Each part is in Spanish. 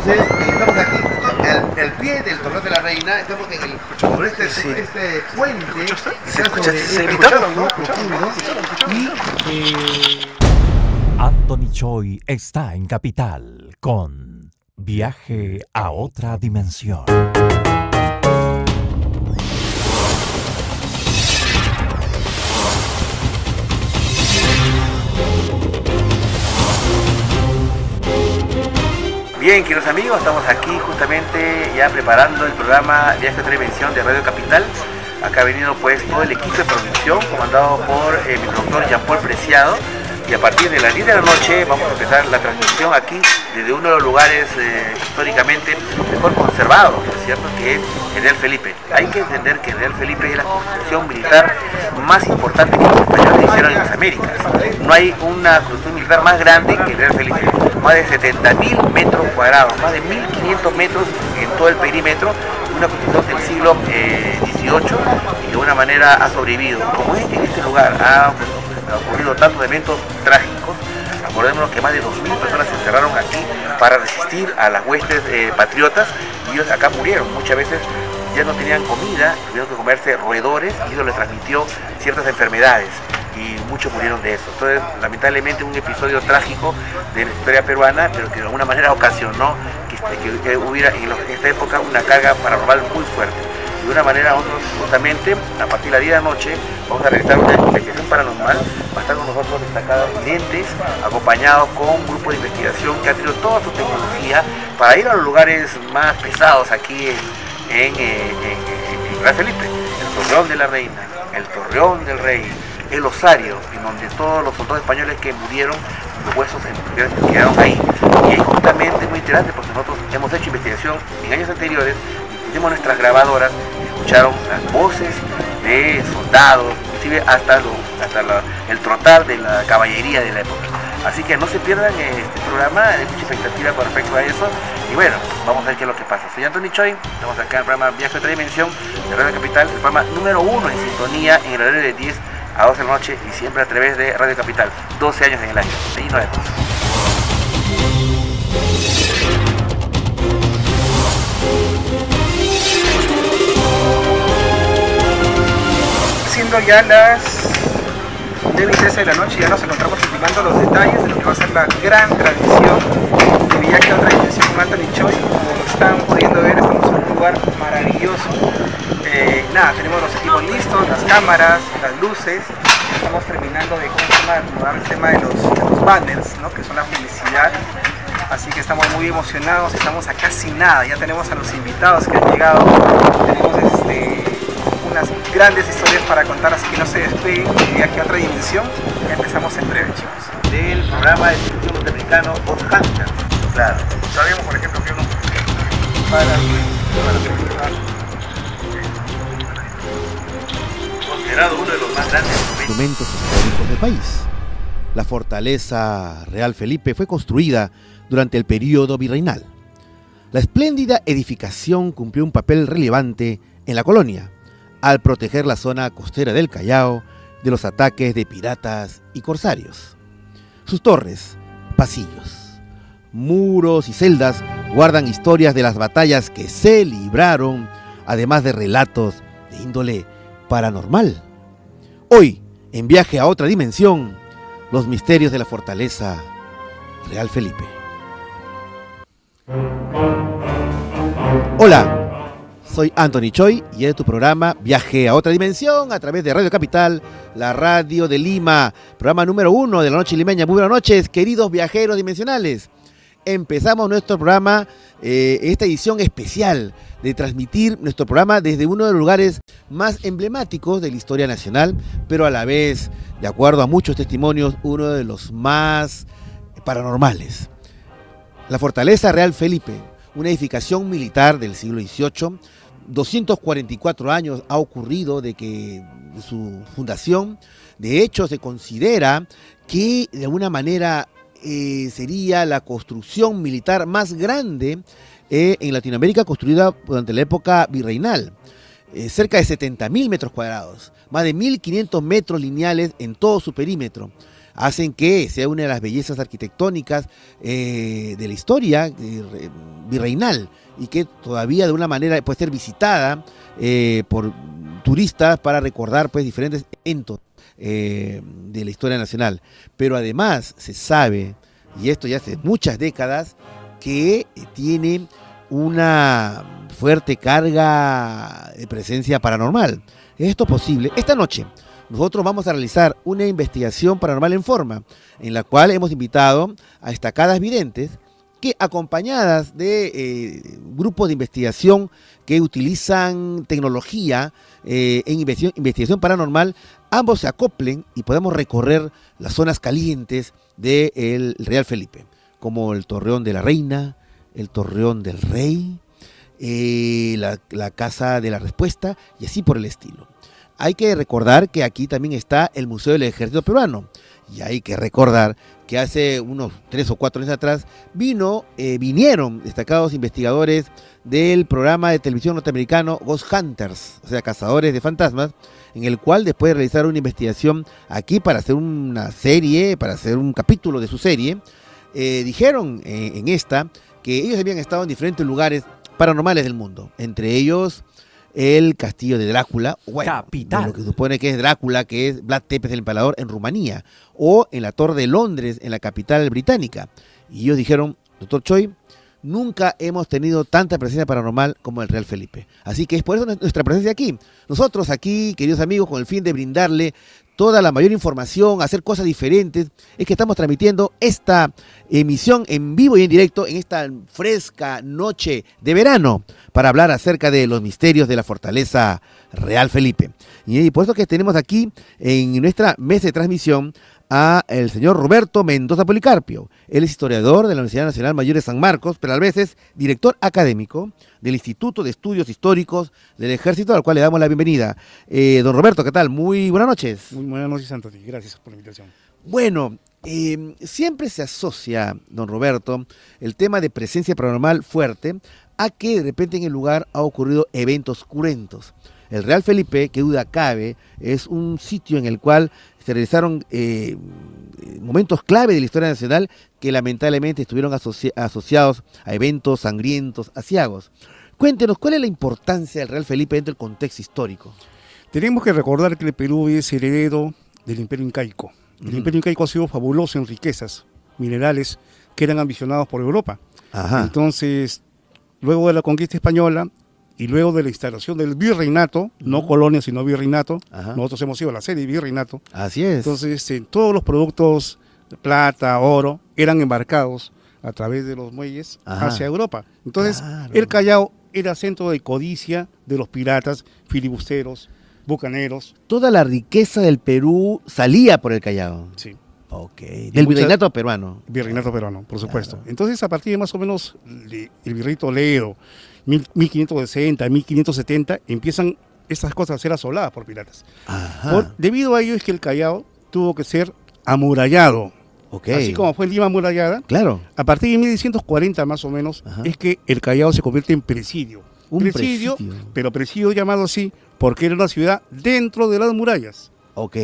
Entonces, estamos aquí justo al pie del Torreón de la Reina, estamos en el, sobre este puente que está sobre este ¿no? profundo, y Anthony Choi está en Capital con Viaje a otra dimensión. Bien, queridos amigos, estamos aquí justamente ya preparando el programa Viaje a otra dimensión de Radio Capital. Acá ha venido pues todo el equipo de producción comandado por mi productor Jean-Paul Preciado, y a partir de las 10 de la noche vamos a empezar la transmisión aquí desde uno de los lugares históricamente mejor conservados, ¿no es cierto?, que es General Felipe. Hay que entender que General Felipe es la construcción militar más importante que los españoles hicieron en las Américas. No hay una construcción militar más grande que General Felipe. Más de 70.000 metros cuadrados, más de 1.500 metros en todo el perímetro, una construcción del siglo XVIII, y de alguna manera ha sobrevivido. Como en este lugar ha ocurrido tantos eventos trágicos, acordémonos que más de 2.000 personas se encerraron aquí para resistir a las huestes patriotas, y ellos acá murieron. Muchas veces ya no tenían comida, tuvieron que comerse roedores, y eso les transmitió ciertas enfermedades, y muchos murieron de eso. Entonces, lamentablemente, un episodio trágico de la historia peruana, pero que de alguna manera ocasionó que hubiera en esta época una carga paranormal muy fuerte. De una manera, nosotros justamente a partir de la 10 de la noche vamos a realizar una investigación paranormal. Va a estar con nosotros destacados videntes, acompañados con un grupo de investigación que ha tenido toda su tecnología para ir a los lugares más pesados aquí en General Felipe: el Torreón de la Reina, el Torreón del Rey, el Osario, en donde todos los soldados españoles que murieron, los huesos quedaron ahí. Y es justamente muy interesante porque nosotros hemos hecho investigación en años anteriores, pusimos nuestras grabadoras y escucharon las voces de soldados, inclusive hasta el trotar de la caballería de la época. Así que no se pierdan este programa, hay mucha expectativa con respecto a eso. Y bueno, vamos a ver qué es lo que pasa. Soy Anthony Choi, estamos acá en el programa Viaje a otra dimensión de Radio Capital, el programa número 1 en sintonía en el horario de 10 a 12 de la noche, y siempre a través de Radio Capital. 12 años en el año. Ahí nos vemos. Siendo ya las 9:13 de la noche, ya nos encontramos ultimando los detalles de lo que va a ser la gran transmisión de Viaje a otra dimensión con Anthony Choi. Como están pudiendo ver, estamos en un lugar maravilloso. Tenemos los equipos listos, las cámaras, las luces. Estamos terminando de acomodar el tema de los banners, ¿no?, que son la publicidad. Así que estamos muy emocionados, estamos a casi nada. Ya tenemos a los invitados que han llegado. Tenemos unas grandes historias para contar, así que no se despeguen de Viaje a otra dimensión. Ya empezamos en breve, chicos. Del programa de televisión norteamericano Hot Hunters. Claro. Sabemos, por ejemplo, que uno considerado uno de los más grandes monumentos históricos del país. La fortaleza Real Felipe fue construida durante el período virreinal. La espléndida edificación cumplió un papel relevante en la colonia, al proteger la zona costera del Callao de los ataques de piratas y corsarios. Sus torres, pasillos, muros y celdas guardan historias de las batallas que se libraron, además de relatos de índole paranormal. Hoy, en Viaje a otra dimensión, los misterios de la fortaleza Real Felipe. Hola, soy Anthony Choi y es tu programa Viaje a otra dimensión a través de Radio Capital, la radio de Lima, programa número 1 de la noche limeña. Muy buenas noches, queridos viajeros dimensionales. Empezamos nuestro programa, esta edición especial de transmitir nuestro programa desde uno de los lugares más emblemáticos de la historia nacional, pero a la vez, de acuerdo a muchos testimonios, uno de los más paranormales. La Fortaleza Real Felipe, una edificación militar del siglo XVIII, 244 años ha ocurrido de su fundación. De hecho, se considera que de alguna manera sería la construcción militar más grande en Latinoamérica, construida durante la época virreinal. Cerca de 70.000 metros cuadrados, más de 1.500 metros lineales en todo su perímetro, hacen que sea una de las bellezas arquitectónicas de la historia virreinal y que todavía de una manera puede ser visitada por turistas para recordar pues diferentes eventos de la historia nacional. Pero además se sabe, y esto ya hace muchas décadas, que tiene una fuerte carga de presencia paranormal. ¿Es esto posible? Esta noche nosotros vamos a realizar una investigación paranormal en forma, en la cual hemos invitado a destacadas videntes que, acompañadas de grupos de investigación que utilizan tecnología en investigación paranormal, ambos se acoplen y podemos recorrer las zonas calientes del Real Felipe, como el Torreón de la Reina, el Torreón del Rey, la Casa de la Respuesta y así por el estilo. Hay que recordar que aquí también está el Museo del Ejército Peruano, y hay que recordar que hace unos 3 o 4 años atrás vinieron destacados investigadores del programa de televisión norteamericano Ghost Hunters, o sea, cazadores de fantasmas, en el cual después de realizar una investigación aquí para hacer una serie, para hacer un capítulo de su serie, dijeron en esta que ellos habían estado en diferentes lugares paranormales del mundo, entre ellos el castillo de Drácula, bueno, Capital. lo que supone que es Drácula, que es Vlad Tepes el Empalador en Rumanía, o en la Torre de Londres, en la capital británica. Y ellos dijeron, doctor Choi, nunca hemos tenido tanta presencia paranormal como el Real Felipe. Así que es por eso nuestra presencia aquí. Nosotros aquí, queridos amigos, con el fin de brindarle toda la mayor información, hacer cosas diferentes, es que estamos transmitiendo esta emisión en vivo y en directo en esta fresca noche de verano para hablar acerca de los misterios de la fortaleza Real Felipe. Y por eso que tenemos aquí en nuestra mesa de transmisión a el señor Roberto Mendoza Policarpio. Él es historiador de la Universidad Nacional Mayor de San Marcos, pero a veces director académico del Instituto de Estudios Históricos del Ejército, al cual le damos la bienvenida. Don Roberto, ¿qué tal? Muy buenas noches. Muy buenas noches, Anthony. Gracias por la invitación. Bueno, siempre se asocia, don Roberto, el tema de presencia paranormal fuerte a que de repente en el lugar ha ocurrido eventos cruentos. El Real Felipe, que duda cabe, es un sitio en el cual se realizaron momentos clave de la historia nacional que lamentablemente estuvieron asociados a eventos sangrientos, aciagos. Cuéntenos, ¿cuál es la importancia del Real Felipe dentro del contexto histórico? Tenemos que recordar que el Perú es heredero del Imperio Incaico. El Imperio Incaico ha sido fabuloso en riquezas minerales que eran ambicionados por Europa. Ajá. Entonces, luego de la conquista española y luego de la instalación del virreinato, no colonia sino virreinato, nosotros hemos sido la serie virreinato. Así es. Entonces, todos los productos, plata, oro, eran embarcados a través de los muelles hacia Europa. Entonces, el Callao era centro de codicia de los piratas, filibusteros, bucaneros. Toda la riqueza del Perú salía por el Callao. Sí. Ok. Del virreinato peruano. Virreinato peruano, por supuesto. Entonces, a partir de más o menos el virreinato Ledo, 1560, 1570, empiezan estas cosas a ser asoladas por piratas. Debido a ello es que el Callao tuvo que ser amurallado. Okay. Así como fue Lima amurallada, claro. A partir de 1640 más o menos, es que el Callao se convierte en presidio. Un presidio, pero presidio llamado así porque era una ciudad dentro de las murallas. Ok.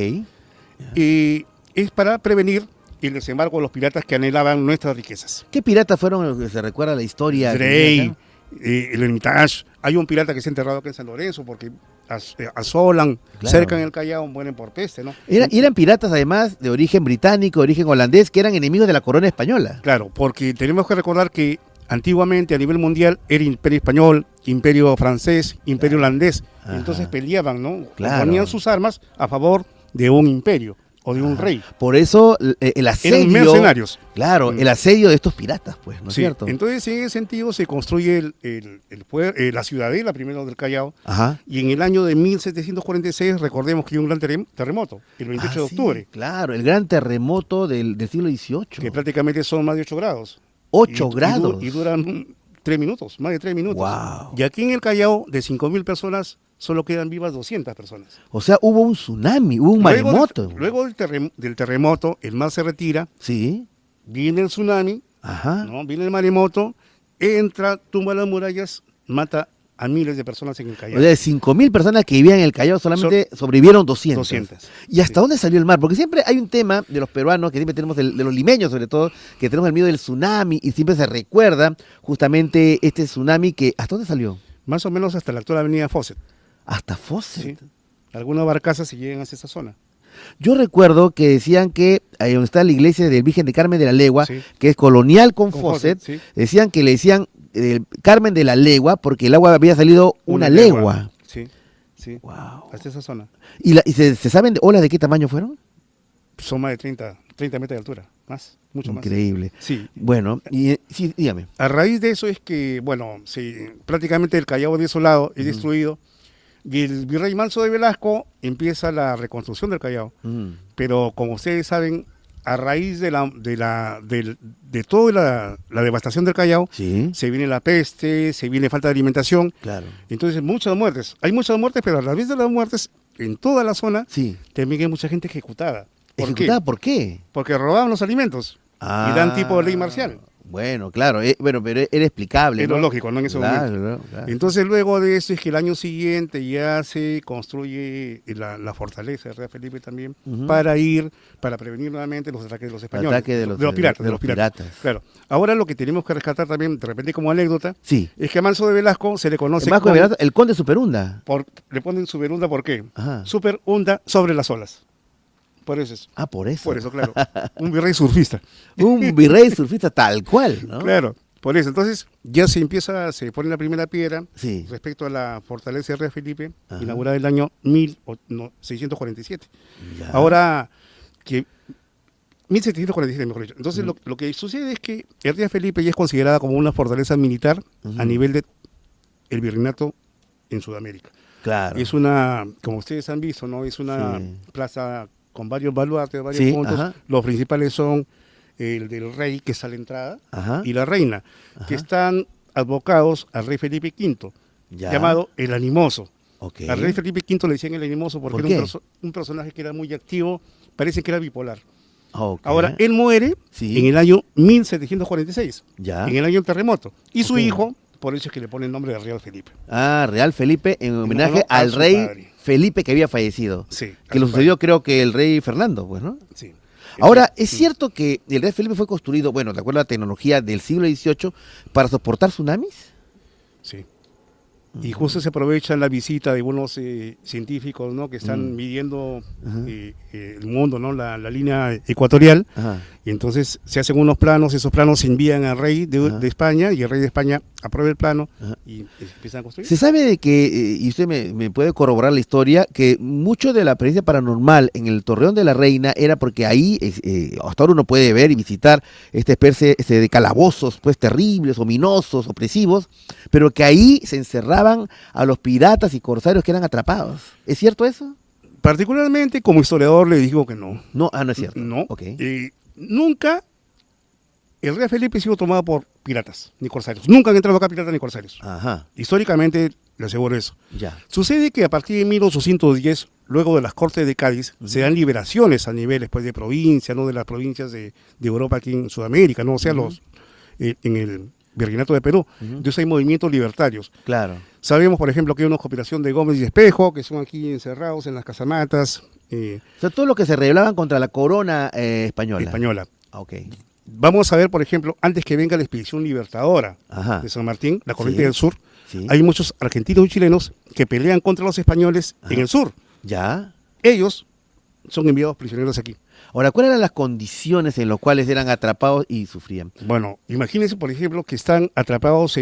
Y es para prevenir el desembarco de los piratas que anhelaban nuestras riquezas. ¿Qué piratas fueron los que se recuerda la historia? Drey, el Hermitage. Hay un pirata que se ha enterrado aquí en San Lorenzo porque asolan, cercan el Callao, mueren por peste, ¿no? Eran piratas además de origen británico, de origen holandés, que eran enemigos de la corona española. Claro, porque tenemos que recordar que antiguamente a nivel mundial era imperio español, imperio francés, imperio holandés. Entonces peleaban, ¿no? Ponían sus armas a favor de un imperio o de un rey. Por eso el asedio... Eran mercenarios. Claro, el asedio de estos piratas, pues, ¿no es cierto? Entonces, en ese sentido, se construye la ciudadela primero del Callao. Y en el año de 1746, recordemos que hay un gran terremoto, el 28 de octubre. Claro, el gran terremoto del siglo XVIII. Que prácticamente son más de 8 grados. 8 grados. Y duran 3 minutos, más de 3 minutos. Wow. Y aquí en el Callao, de 5.000 personas, solo quedan vivas 200 personas. O sea, hubo un tsunami, hubo un maremoto. Luego del terremoto, el mar se retira. Sí. Viene el tsunami, ¿no? Viene el maremoto, entra, tumba las murallas, mata a miles de personas en el Callao. O sea, de 5.000 personas que vivían en el Callao, solamente sobrevivieron 200. 200. ¿Y hasta dónde salió el mar? Porque siempre hay un tema de los peruanos, que siempre tenemos, de los limeños sobre todo, que tenemos el miedo del tsunami y siempre se recuerda justamente este tsunami que, ¿hasta dónde salió? Más o menos hasta la actual avenida Fawcett. Hasta Fawcett. Sí. Algunas barcazas se llegan hacia esa zona. Yo recuerdo que decían que ahí donde está la iglesia del Virgen de Carmen de la Legua, Sí. que es colonial con Con Fawcett, Fawcett, sí. decían que le decían Carmen de la Legua porque el agua había salido una legua. Sí, sí. Wow. Hasta esa zona. ¿Y se saben olas de qué tamaño fueron? Son más de 30 metros de altura. Más, mucho más. Increíble. Sí. Bueno, sí, dígame. A raíz de eso es que, bueno, sí, prácticamente el Callao desolado es destruido y el virrey Manso de Velasco empieza la reconstrucción del Callao. Pero como ustedes saben, a raíz de toda la devastación del Callao, Sí, se viene la peste, se viene falta de alimentación, claro. entonces muchas muertes. Hay muchas muertes, pero a la vez de las muertes, en toda la zona, Sí. también hay mucha gente ejecutada. ¿Por ¿Ejecutada qué? por qué? Porque robaban los alimentos y dan tipo de ley marcial. Bueno, claro, bueno, pero era explicable, Es lo ¿no? lógico, ¿no? En ese Claro, momento. claro. Entonces luego de eso es que el año siguiente ya se construye la fortaleza de Rey Felipe también Ujú. para prevenir nuevamente los ataques de los españoles. Ataque de los piratas. de los piratas. Claro. Ahora lo que tenemos que rescatar también, de repente como anécdota, Sí. es que a Manso de Velasco se le conoce Más el conde Superunda. le ponen Superunda, ¿por qué? Ajá. Superunda sobre las olas. Por eso es. Ah, por eso. Por eso, claro. Un virrey surfista. Un virrey surfista tal cual, ¿no? Claro, por eso. Entonces ya se pone la primera piedra Sí. respecto a la fortaleza de Rey Felipe, Ajá. inaugurada el año 1647. Ya. Ahora, que 1747, mejor dicho. Entonces lo que sucede es que el Rey Felipe ya es considerada como una fortaleza militar Ujú. a nivel de el virreinato en Sudamérica. Claro. Es una, como ustedes han visto, ¿no? Es una Sí. plaza con varios baluartes, varios Sí, puntos. ajá. Los principales son el del rey, que es a la entrada, Ajá. y la reina, Ajá. que están advocados al rey Felipe V, Ya. llamado el animoso. Ok. Al rey Felipe V le decían el animoso porque ¿Por era qué? un personaje que era muy activo, parece que era bipolar. Ok. Ahora, él muere Sí. en el año 1746, Ya. en el año del terremoto, y su Ok. hijo, por eso es que le pone el nombre de Real Felipe. Ah, Real Felipe en homenaje honor a al su rey padre. Felipe que había fallecido. Sí. Que lo sucedió creo que el rey Fernando, pues, ¿no? Sí. Ahora, ¿es cierto que el Rey Felipe fue construido, bueno, de acuerdo a la tecnología del siglo XVIII, para soportar tsunamis? Sí. Y justo se aprovecha la visita de unos científicos, ¿no? Que están midiendo Ajá. el mundo, ¿no? La línea ecuatorial. Ajá. Y entonces se hacen unos planos, esos planos se envían al rey Ajá. de España y el rey de España aprueba el plano Ajá. y empiezan a construir. Se sabe de que, y usted me puede corroborar la historia, que mucho de la experiencia paranormal en el Torreón de la Reina era porque ahí, hasta ahora uno puede ver y visitar esta especie de calabozos pues terribles, ominosos, opresivos, pero que ahí se encerraban a los piratas y corsarios que eran atrapados. ¿Es cierto eso? Particularmente como historiador le digo que no. No, no es cierto. No. Ok. Nunca el rey Felipe ha sido tomado por piratas ni corsarios. Nunca han entrado acá piratas ni corsarios. Ajá, Históricamente le aseguro eso. ya. Sucede que a partir de 1810, luego de las Cortes de Cádiz, se dan liberaciones a niveles pues, de provincia, no de las provincias de Europa aquí en Sudamérica, no o sea, en el Virreinato de Perú. Entonces hay movimientos libertarios. Claro. Sabemos, por ejemplo, que hay una conspiración de Gómez y Espejo, que son aquí encerrados en las casamatas O sea, todo lo que se rebelaban contra la corona española. española. Ah, ok. Vamos a ver, por ejemplo, antes que venga la expedición libertadora Ajá. de San Martín, la corriente Sí. del sur, Sí. hay muchos argentinos y chilenos que pelean contra los españoles Ajá. en el sur. Ya. Ellos son enviados prisioneros aquí. Ahora, ¿cuáles eran las condiciones en las cuales eran atrapados y sufrían? Bueno, imagínense, por ejemplo, que están atrapados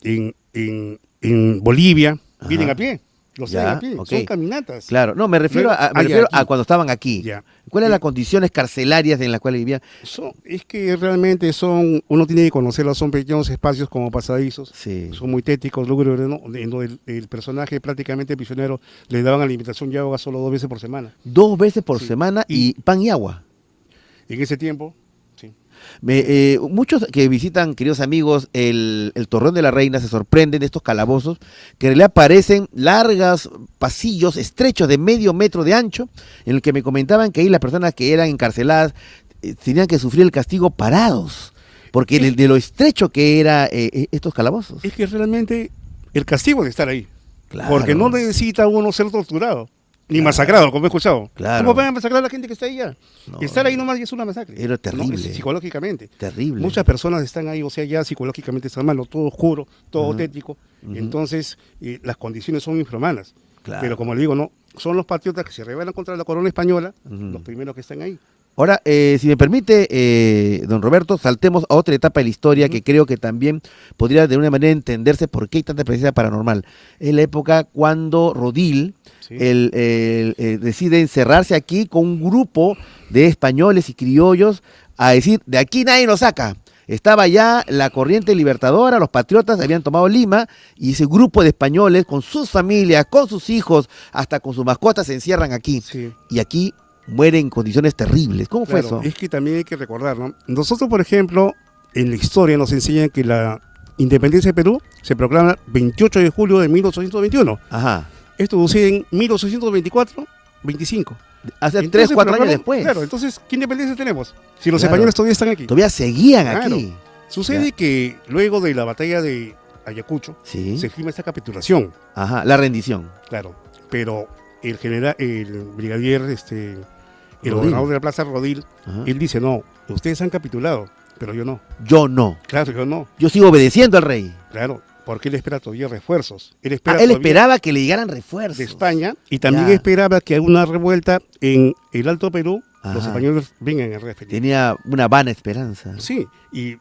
en Bolivia, Ajá. vienen a pie, los Ya, traen a pie, ok. son caminatas. Claro, no, me refiero, Luego, me refiero aquí. a cuando estaban aquí. Ya. ¿Cuáles eran las Sí. condiciones carcelarias en las cuales vivían? Es que realmente uno tiene que conocerlos, son pequeños espacios como pasadizos, Sí. son muy téticos, lúgubres, ¿no? En donde el personaje prácticamente prisionero le daban alimentación y agua solo 2 veces por semana. 2 veces por Sí. semana y pan y agua. En ese tiempo, sí. Muchos que visitan, queridos amigos, el Torreón de la Reina se sorprenden de estos calabozos que en realidad parecen largos pasillos estrechos de medio metro de ancho, en el que me comentaban que ahí las personas que eran encarceladas tenían que sufrir el castigo parados, porque de lo estrecho que era estos calabozos. Es que realmente el castigo de estar ahí. Claro. Porque no necesita uno ser torturado, ni masacrado, como he escuchado. Claro. ¿Cómo van a masacrar a la gente que está ahí ya? No, Estar ahí nomás ya es una masacre. Era terrible. ¿No? Psicológicamente. Terrible. Muchas personas están ahí, o sea, ya psicológicamente están mal, todo oscuro, todo tétrico. Entonces, las condiciones son infrahumanas. Claro. Pero como le digo, no, son los patriotas que se rebelan contra la corona española, los primeros que están ahí. Ahora, si me permite, don Roberto, saltemos a otra etapa de la historia que creo que también podría de una manera entenderse por qué hay tanta presencia paranormal. Es la época cuando Rodil Sí. decide encerrarse aquí con un grupo de españoles y criollos a decir, de aquí nadie nos saca. Estaba ya la corriente libertadora, los patriotas habían tomado Lima y ese grupo de españoles con sus familias, con sus hijos, hasta con sus mascotas se encierran aquí. Sí. Y aquí mueren en condiciones terribles. ¿Cómo fue Claro, eso? es que también hay que recordar, ¿no? Nosotros, por ejemplo, en la historia nos enseñan que la independencia de Perú se proclama 28 de julio de 1821. Ajá. Esto sucede en 1824, 25. Hace Entonces, 3, 4 años proclaman- después. Claro, entonces, ¿qué independencia tenemos? Si los Claro. españoles todavía están aquí. Todavía seguían Claro. aquí. Sucede Ya. que luego de la batalla de Ayacucho, Sí. se firma esta capitulación, Ajá. La rendición. claro. Pero el general, el brigadier, el Rodil. gobernador de la plaza Rodil, Ajá. él dice, no, ustedes han capitulado, pero yo no. Yo no. Claro, yo no. Yo sigo obedeciendo al rey. Claro, porque él espera todavía refuerzos. Él Ah, espera él todavía esperaba que le llegaran refuerzos. de España y también Ya. esperaba que haya una revuelta en el Alto Perú, los Ajá. españoles vengan a referir. Tenía una vana esperanza. Sí, y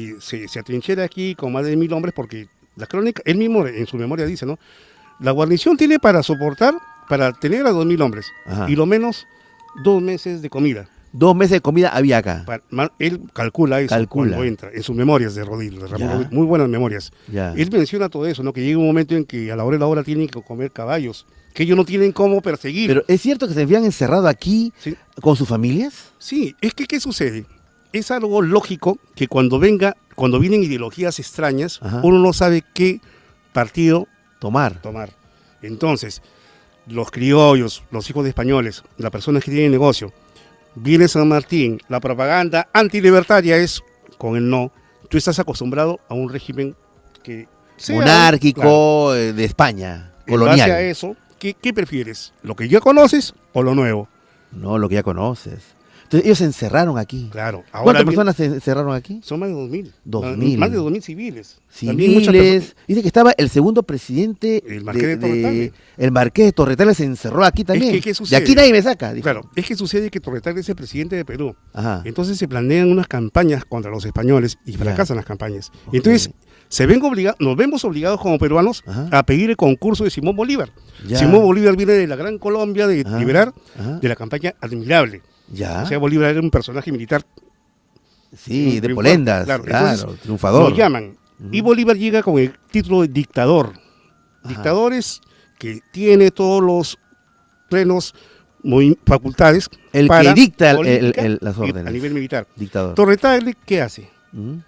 se atrinchera aquí con más de 1000 hombres porque la crónica, él mismo en su memoria dice, ¿no? La guarnición tiene para soportar, para tener a 2000 hombres Ajá. y lo menos 2 meses de comida. 2 meses de comida había acá. Él calcula eso Calcula. cuando entra, en sus memorias de Rodil, de Ramón Ya. Rodil, muy buenas memorias. Ya. Él menciona todo eso, ¿no? Que llega un momento en que a la hora de la hora tienen que comer caballos, que ellos no tienen cómo perseguir. Pero es cierto que se habían encerrado aquí Sí. con sus familias. Sí, es que ¿qué sucede? Es algo lógico que cuando vienen ideologías extrañas, Ajá. uno no sabe qué partido Tomar. tomar. Entonces, los criollos, los hijos de españoles, las personas que tienen negocio, viene San Martín, la propaganda antilibertaria es con el no. Tú estás acostumbrado a un régimen que sea, Monárquico, claro, de España. en base a Colonial. eso, ¿qué prefieres? ¿Lo que ya conoces o lo nuevo? No, lo que ya conoces. Entonces ellos se encerraron aquí. Claro. Ahora ¿Cuántas bien, personas se encerraron aquí? son más de 2000. 2000. Más de 2000 civiles. También muchas Civiles. personas- Dice que estaba el segundo presidente. El Marqués de Torretales. El Marqués de Torretales se encerró aquí también. que, ¿qué de sucede? aquí nadie me saca. Dijo. Claro, es que sucede que Torretales es el presidente de Perú. Ajá. Entonces se planean unas campañas contra los españoles y Ya. fracasan las campañas. Ok. Entonces nos vemos obligados como peruanos Ajá. a pedir el concurso de Simón Bolívar. Ya. Simón Bolívar viene de la Gran Colombia de Ajá. liberar, Ajá. de la campaña admirable. Ya. O sea, Bolívar era un personaje militar. Sí, de triunfador, Polendas. claro. Claro, Entonces, triunfador. Lo llaman. Y Bolívar llega con el título de dictador. Ajá. Dictadores que tiene todos los plenos facultades El que para dicta política las y órdenes. a nivel militar. Dictador. Torretales, ¿qué hace? Ujú.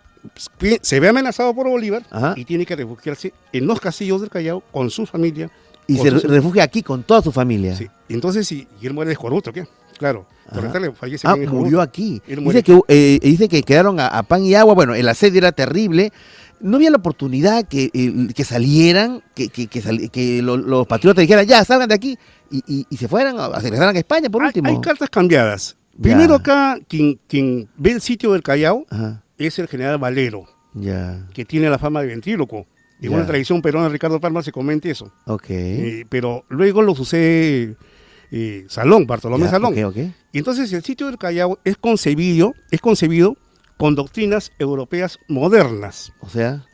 Se ve amenazado por Bolívar Ajá. y tiene que refugiarse en los castillos del Callao con su familia. Y con se sus- refugia aquí con toda su familia. Sí. Entonces, si y él muere de escorbuto, ¿qué? Claro, Ajá. Torretales fallece Ah, en murió escorbuto. aquí. Él muere Dice que quedaron a pan y agua. Bueno, el asedio era terrible. No había la oportunidad que salieran, que los patriotas dijeran, ya, salgan de aquí, y se fueran, se regresaran a España por último. Hay cartas cambiadas. Ya. Primero acá, quien ve el sitio del Callao Ajá, es el general Valero, ya, que tiene la fama de ventríloco. En Ya. una tradición peruana, Ricardo Palma se comenta eso. ok. Pero luego lo sucede Salón, Bartolomé Ya, Salón. ok. Y entonces el sitio del Callao es concebido con doctrinas europeas modernas. O sea,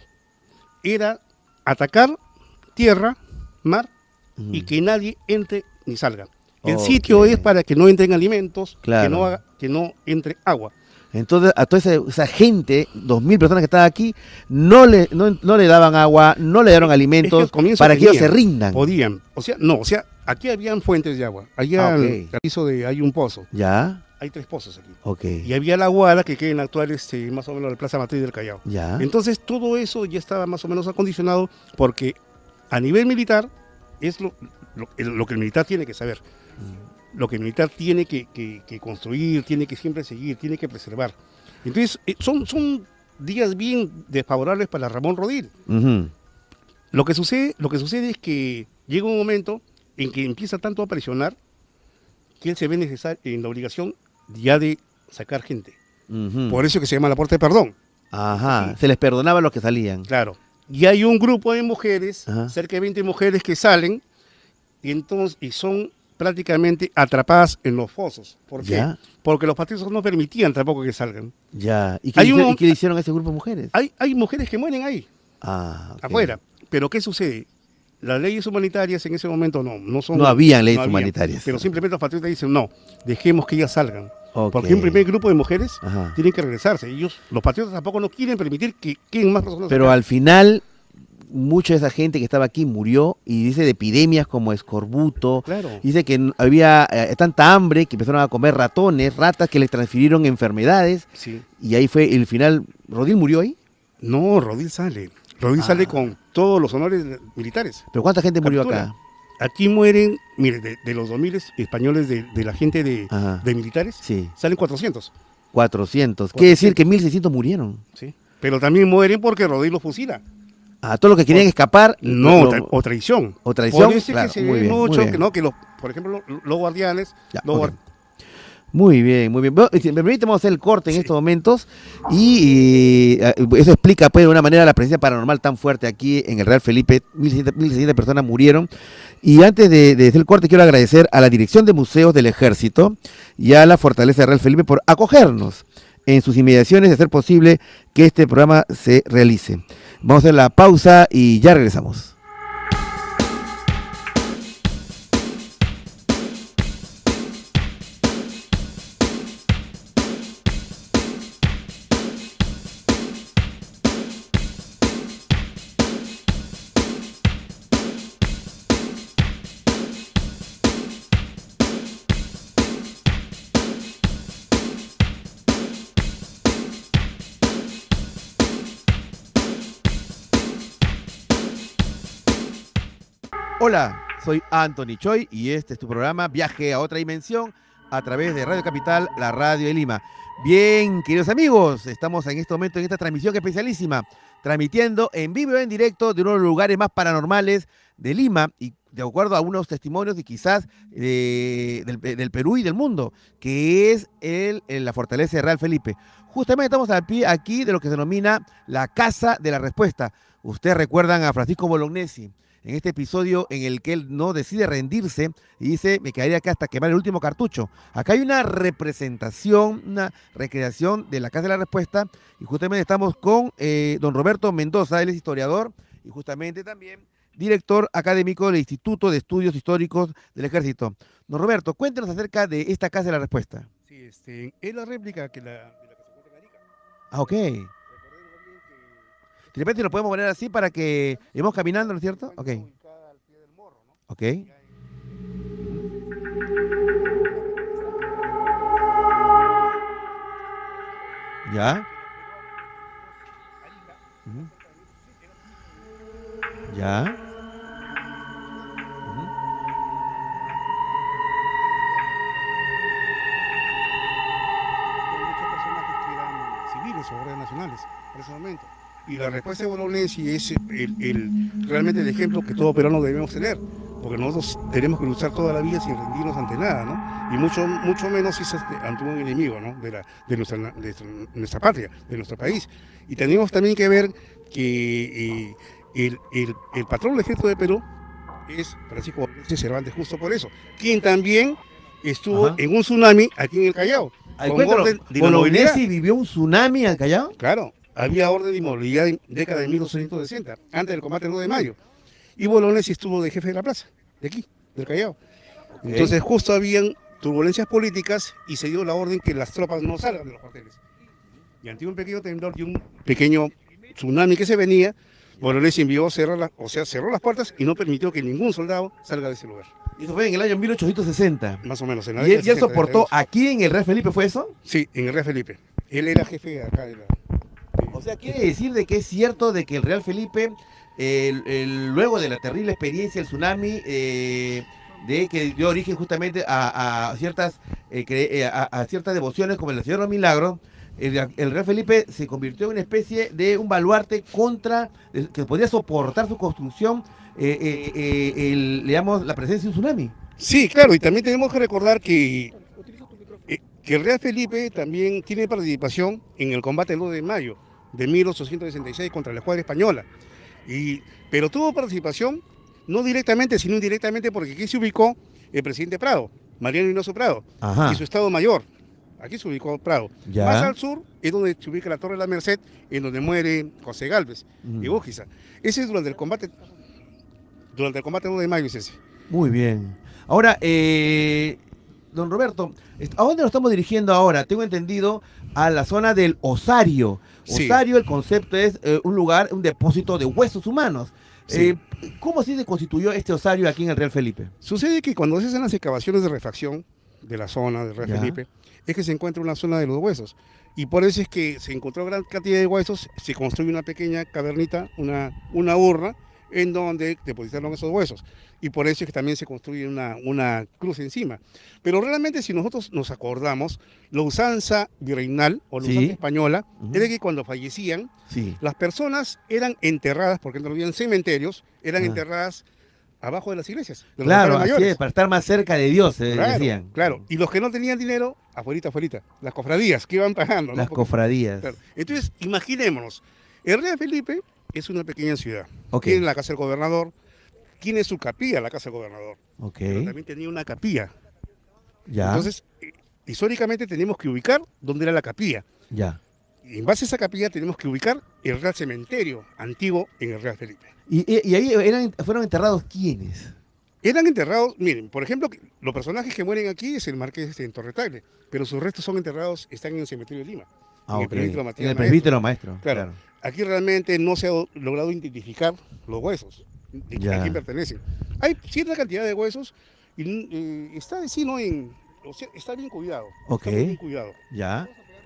Era atacar tierra, mar ujú, y que nadie entre ni salga. El Ok. sitio es para que no entren alimentos, Claro. que no entre agua. entonces a toda esa gente, 2000 personas que estaban aquí, no le daban agua, no le dieron Es que alimentos al comienzo para que ellos se tenían, rindan. Podían. O sea, aquí habían fuentes de agua. Allá Ah, ok. hay un pozo. Ya, Hay 3 pozos aquí. ok. Y había la Guara que queda en la actual, más o menos la Plaza Matriz del Callao. Ya. Entonces todo eso ya estaba más o menos acondicionado porque a nivel militar es lo que el militar tiene que saber. Lo que el militar tiene que construir, tiene que siempre seguir, tiene que preservar. Entonces son días bien desfavorables para Ramón Rodil. Ujú. Lo que sucede es que llega un momento en que empieza tanto a presionar que él se ve en la obligación ya de sacar gente. Por eso que se llama la puerta de perdón. Ajá, se les perdonaba los que salían. Claro. Y hay un grupo de mujeres, Ajá. cerca de 20 mujeres que salen y son prácticamente atrapadas en los fosos. ¿Por qué? Ya. Porque los patriotas no permitían tampoco que salgan. Ya. ¿Y Hay qué le hicieron a ese grupo de mujeres? Hay mujeres que mueren ahí, Ah, ok. afuera. Pero ¿qué sucede? Las leyes humanitarias en ese momento no son... No habían leyes habían. humanitarias. Pero simplemente los patriotas dicen, no, dejemos que ellas salgan. Ok. Porque un primer grupo de mujeres Ajá. tienen que regresarse. Los patriotas tampoco no quieren permitir que queden más personas Pero acá. al final, mucha de esa gente que estaba aquí murió y dice de epidemias como escorbuto. Claro. Dice que había tanta hambre que empezaron a comer ratones, ratas que les transfirieron enfermedades. Sí. Y ahí fue el final. ¿Rodil murió ahí? No, Rodil sale. Rodil sale con todos los honores militares. ¿Pero cuánta gente murió Captura. acá? Aquí mueren, mire, de los 2000 españoles de la gente Ajá. de militares, Sí, salen 400. 400. Quiere decir que 1600 murieron. ¿Sí? Pero también mueren porque Rodil los fusila. A todos los que querían escapar. No, lo- o traición. o traición, Por eso es claro, que se muy ve bien, muy mucho, bien. que, no, que los, por ejemplo, los guardianes, Ya, los ok. guar- Muy bien, muy bien. Bueno, si me permite, vamos a hacer el corte en estos momentos y eso explica pues de una manera la presencia paranormal tan fuerte aquí en el Real Felipe. 1600 personas murieron. Y antes de hacer el corte quiero agradecer a la Dirección de Museos del Ejército y a la Fortaleza de Real Felipe por acogernos en sus inmediaciones y hacer posible que este programa se realice. Vamos a hacer la pausa y ya regresamos. Hola, soy Anthony Choi y este es tu programa Viaje a otra dimensión a través de Radio Capital, la radio de Lima. Bien, queridos amigos, estamos en este momento en esta transmisión especialísima, transmitiendo en vivo y en directo de uno de los lugares más paranormales de Lima y de acuerdo a unos testimonios y quizás del Perú y del mundo, que es la fortaleza de Real Felipe. Justamente estamos al pie aquí de lo que se denomina la Casa de la Respuesta. Ustedes recuerdan a Francisco Bolognesi, en este episodio en el que él no decide rendirse y dice, me quedaría acá hasta quemar el último cartucho. Acá hay una representación, una recreación de la Casa de la Respuesta y justamente estamos con don Roberto Mendoza, él es historiador y justamente también director académico del Instituto de Estudios Históricos del Ejército. Don Roberto, cuéntenos acerca de esta Casa de la Respuesta. Sí, es la réplica de la que se encuentra en Arica. Ah, ok. De repente lo podemos poner así para que vayamos caminando, ¿no es cierto? Ok. Ubicada al pie del morro, ¿no? Ok. Ya. Ujú. Ya. Ujú. Muchos personajes que eran civiles o guardias nacionales en ese momento. Y la respuesta de Bolognesi es realmente el ejemplo que todo peruano debemos tener, porque nosotros tenemos que luchar toda la vida sin rendirnos ante nada, ¿no? Y mucho menos si es ante un enemigo, ¿no? de nuestra patria, de nuestro país. Y tenemos también que ver que el patrón del ejército de Perú es Francisco Bolognesi Cervantes, justo por eso, quien también estuvo Ajá. en un tsunami aquí en el Callao. Ay, con cuéntanos, orden de inmovilidad. ¿Bolognesi vivió un tsunami al Callao? Claro, había orden de inmovilidad en década de 1860, antes del combate del 9 de mayo. Y Bolognesi estuvo de jefe de la plaza, de aquí, del Callao. Entonces justo habían turbulencias políticas y se dio la orden que las tropas no salgan de los cuarteles. Y ante un pequeño temblor y un pequeño tsunami que se venía, Bolognesi envió cerró las puertas y no permitió que ningún soldado salga de ese lugar. Y eso fue en el año 1860. Más o menos. En la ¿Y él década ya 60, soportó 62. aquí en el Real Felipe, fue eso? Sí, en el Real Felipe. Él era jefe de acá de la... O sea, quiere decir de que es cierto de que el Real Felipe, luego de la terrible experiencia del tsunami, de que dio origen justamente a ciertas devociones como el Señor de los Milagros, el Real Felipe se convirtió en una especie de un baluarte que podría soportar su construcción, digamos, la presencia de un tsunami. Sí, claro, y también tenemos que recordar que el Real Felipe también tiene participación en el combate del 2 de mayo de 1866 contra la escuadra española. Pero tuvo participación no directamente, sino indirectamente, porque aquí se ubicó el presidente Prado, Mariano Hinojo Prado, y su Estado Mayor. Aquí se ubicó Prado. Ya. Más al sur es donde se ubica la Torre de la Merced, en donde muere José Gálvez y Bújiza. Ese es durante el combate del 2 de mayo es ese. Muy bien. Ahora, don Roberto, ¿a dónde nos estamos dirigiendo ahora? Tengo entendido a la zona del osario. Sí. Osario, el concepto es un lugar, un depósito de huesos humanos. Sí. ¿Cómo se constituyó este osario aquí en el Real Felipe? Sucede que cuando se hacen las excavaciones de refracción de la zona del Real Ya. Felipe, es que se encuentra una zona de los huesos. Y por eso es que se encontró gran cantidad de huesos, se construye una pequeña cavernita, una urna, en donde depositaron esos huesos. Y por eso es que también se construye una cruz encima. Pero realmente, si nosotros nos acordamos, la usanza virreinal o la Sí. usanza española Ujú. era que cuando fallecían, Sí. las personas eran enterradas, porque no habían cementerios, eran Ah. enterradas abajo de las iglesias. De los Claro, altares así mayores. es, para estar más cerca de Dios, Claro, decían. claro. Y los que no tenían dinero, afuerita, las cofradías que iban pagando. ¿no? Las Porque- cofradías. claro. Entonces, imaginémonos, el Real Felipe es una pequeña ciudad. Ok. Tiene la casa del gobernador, tiene su capilla, la casa del gobernador. Ok, Pero también tenía una capilla. ya, Entonces, históricamente tenemos que ubicar dónde era la capilla. ya. Y en base a esa capilla tenemos que ubicar el Real Cementerio antiguo en el Real Felipe. Y ahí fueron enterrados ¿quiénes? Eran enterrados, miren, por ejemplo, los personajes que mueren aquí es el marqués en Torretagle, pero sus restos son enterrados, están en el cementerio de Lima. Ah, en el ok. presbítero En Matías el Maestro. presbítero maestro. Claro. Aquí realmente no se ha logrado identificar los huesos, de Ya. a quién pertenecen. Hay cierta cantidad de huesos y está sí, ¿no? O sea, está bien cuidado. Ok. Está muy bien cuidado. Ya.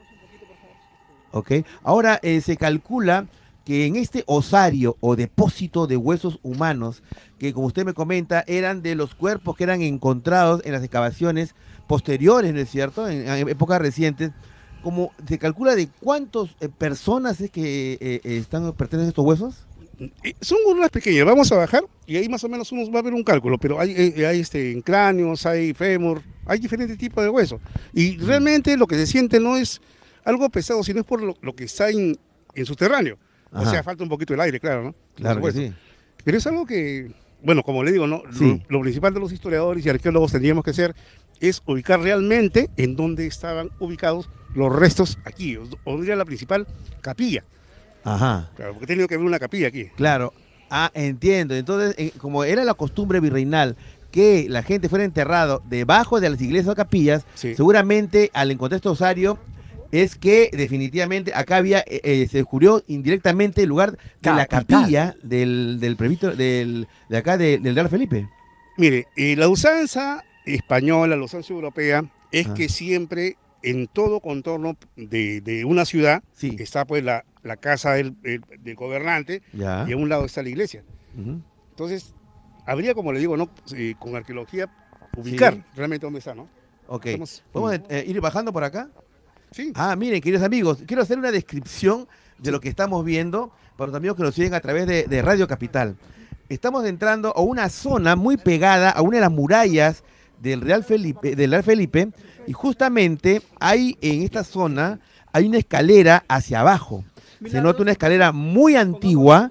Ok. Ahora se calcula que en este osario o depósito de huesos humanos, que como usted me comenta, eran de los cuerpos que eran encontrados en las excavaciones posteriores, ¿no es cierto? En épocas recientes, como se calcula de cuántas personas es que pertenecen a estos huesos. Son urnas pequeñas, vamos a bajar y ahí más o menos uno va a ver un cálculo, pero hay en cráneos, hay fémur, hay diferentes tipos de huesos. Y realmente lo que se siente no es algo pesado, sino es por lo que está en subterráneo. Ajá. O sea, falta un poquito el aire, claro, ¿no? Claro Por que supuesto. sí. Pero es algo que, bueno, como le digo, ¿no? Sí. Lo principal de los historiadores y arqueólogos tendríamos que hacer es ubicar realmente en dónde estaban ubicados los restos aquí, o diría la principal capilla. Ajá. Claro, porque tenía que haber una capilla aquí. Claro. Ah, entiendo. Entonces, como era la costumbre virreinal que la gente fuera enterrado debajo de las iglesias o capillas, Sí. seguramente al encontrar este osario es que definitivamente acá había se descubrió indirectamente el lugar de la Capital. capilla del presbítero de acá del Real Felipe. Mire, la usanza española, la usanza europea, es Ah. que siempre en todo contorno de una ciudad Sí. está pues la casa del gobernante Ya. y a un lado está la iglesia. Ujú. Entonces, habría, como le digo, ¿no? Con arqueología, ubicar Sí. realmente dónde está, ¿no? Ok. Estamos- ¿Podemos ir bajando por acá? Sí. Ah, miren, queridos amigos, quiero hacer una descripción de lo que estamos viendo para los amigos que nos siguen a través de Radio Capital. Estamos entrando a una zona muy pegada a una de las murallas del Real Felipe, y justamente hay en esta zona hay una escalera hacia abajo. Se nota una escalera muy antigua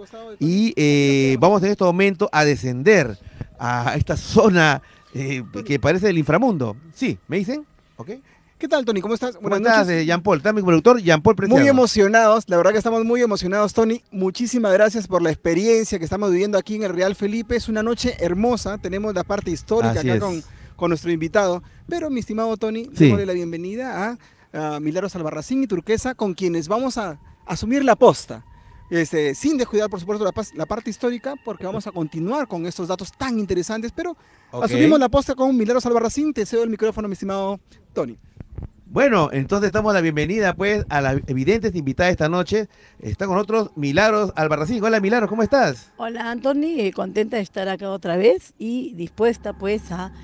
y vamos en este momento a descender a esta zona que parece el inframundo. Sí, ¿me dicen? ¿Ok? ¿Qué tal, Tony? ¿Cómo estás? ¿Cómo estás, Jean Paul? Está mi productor Jean Paul Preciado. Muy emocionados, la verdad que estamos muy emocionados, Tony. Muchísimas gracias por la experiencia que estamos viviendo aquí en el Real Felipe. Es una noche hermosa, tenemos la parte histórica Así acá es. con nuestro invitado. Pero, mi estimado Tony, Sí. démosle la bienvenida a Milagros Albarracín y Turquesa, con quienes vamos a asumir la posta. Sin descuidar, por supuesto, la parte histórica, porque vamos a continuar con estos datos tan interesantes. Pero Ok. asumimos la posta con Milagros Albarracín. Te cedo el micrófono, mi estimado Tony. Bueno, entonces damos la bienvenida pues a las evidentes invitadas esta noche. Está con nosotros Milagros Albarracín. Hola Milagros, ¿cómo estás? Hola Anthony, contenta de estar acá otra vez y dispuesta pues a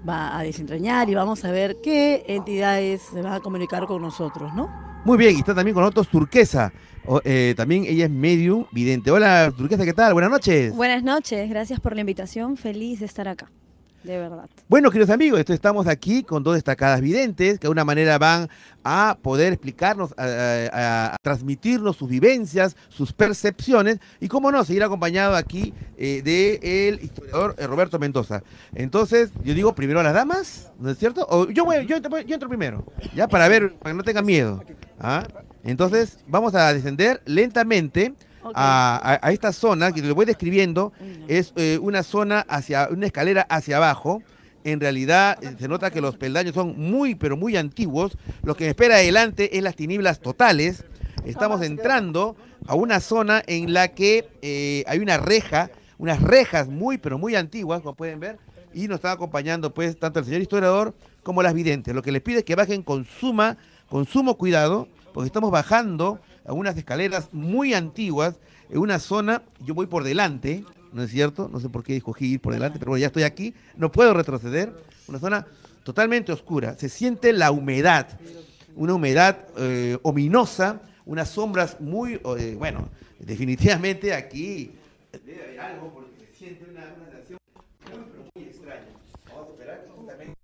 va a desentrañar y vamos a ver qué entidades se van a comunicar con nosotros, ¿no? Muy bien, y está también con nosotros Turquesa. También ella es medium vidente. Hola, Turquesa, ¿qué tal? Buenas noches. Buenas noches, gracias por la invitación, feliz de estar acá, de verdad. Bueno, queridos amigos, estamos aquí con dos destacadas videntes que de alguna manera van a poder explicarnos, a transmitirnos sus vivencias, sus percepciones y, cómo no, seguir acompañado aquí del historiador Roberto Mendoza. Entonces, yo digo primero a las damas, ¿no es cierto? O yo entro primero, ya, para ver, para que no tengan miedo. ¿Ah? Entonces, vamos a descender lentamente. Ok. A esta zona que lo voy describiendo. Es una zona una escalera hacia abajo. En realidad se nota que los peldaños son muy, pero muy antiguos. Lo que me espera adelante es las tinieblas totales. Estamos entrando a una zona en la que hay una reja, unas rejas muy, pero muy antiguas, como pueden ver, y nos están acompañando pues tanto el señor historiador como las videntes. Lo que les pido es que bajen con sumo cuidado, porque estamos bajando a unas escaleras muy antiguas, en una zona, yo voy por delante, ¿no es cierto? No sé por qué escogí ir por delante, pero bueno, ya estoy aquí, no puedo retroceder. Una zona totalmente oscura, se siente la humedad, una humedad ominosa, unas sombras muy, bueno, definitivamente aquí debe haber algo porque se siente una sensación muy, pero muy extraña. Vamos a esperar que justamente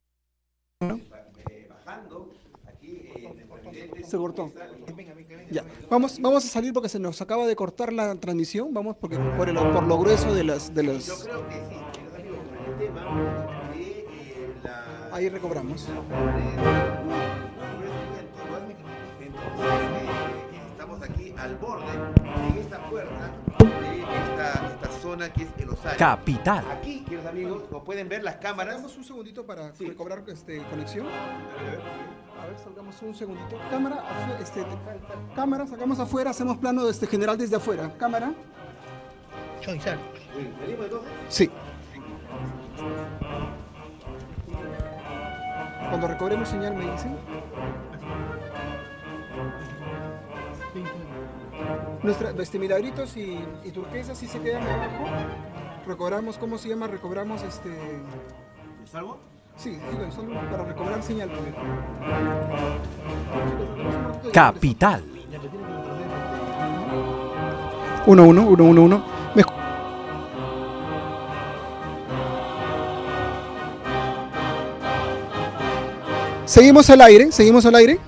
bajando aquí Se cortó. Ya. Vamos a salir porque se nos acaba de cortar la transmisión. Vamos porque por lo grueso de las. Yo creo que sí, queridos amigos, con el tema de Ahí recobramos. Estamos aquí al borde de esta puerta, de esta zona que es el osario. Capital. Aquí, queridos amigos, como pueden ver las cámaras. Damos un segundito para Sí. recobrar conexión. A ver, salgamos un segundito. Cámara, cámara, sacamos afuera, hacemos plano general desde afuera. Cámara. ¿Salimos entonces? Sí. Cuando recobremos señal me dicen. Milagritos y Turquesa sí se quedan abajo. Recobramos, ¿cómo se llama? Recobramos ¿Salgo? Sí, solo para recobrar señal. Capital. 1-1. Seguimos al aire.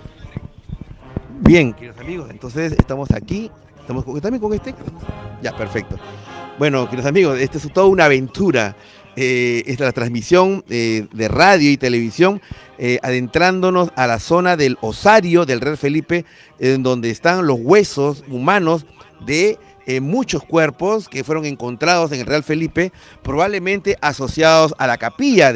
Bien, queridos amigos, entonces estamos aquí. ¿Estamos también con este? Ya, perfecto. Bueno, queridos amigos, esta es toda una aventura. Esta es la transmisión de radio y televisión, adentrándonos a la zona del osario del Real Felipe, en donde están los huesos humanos de muchos cuerpos que fueron encontrados en el Real Felipe, probablemente asociados a la capilla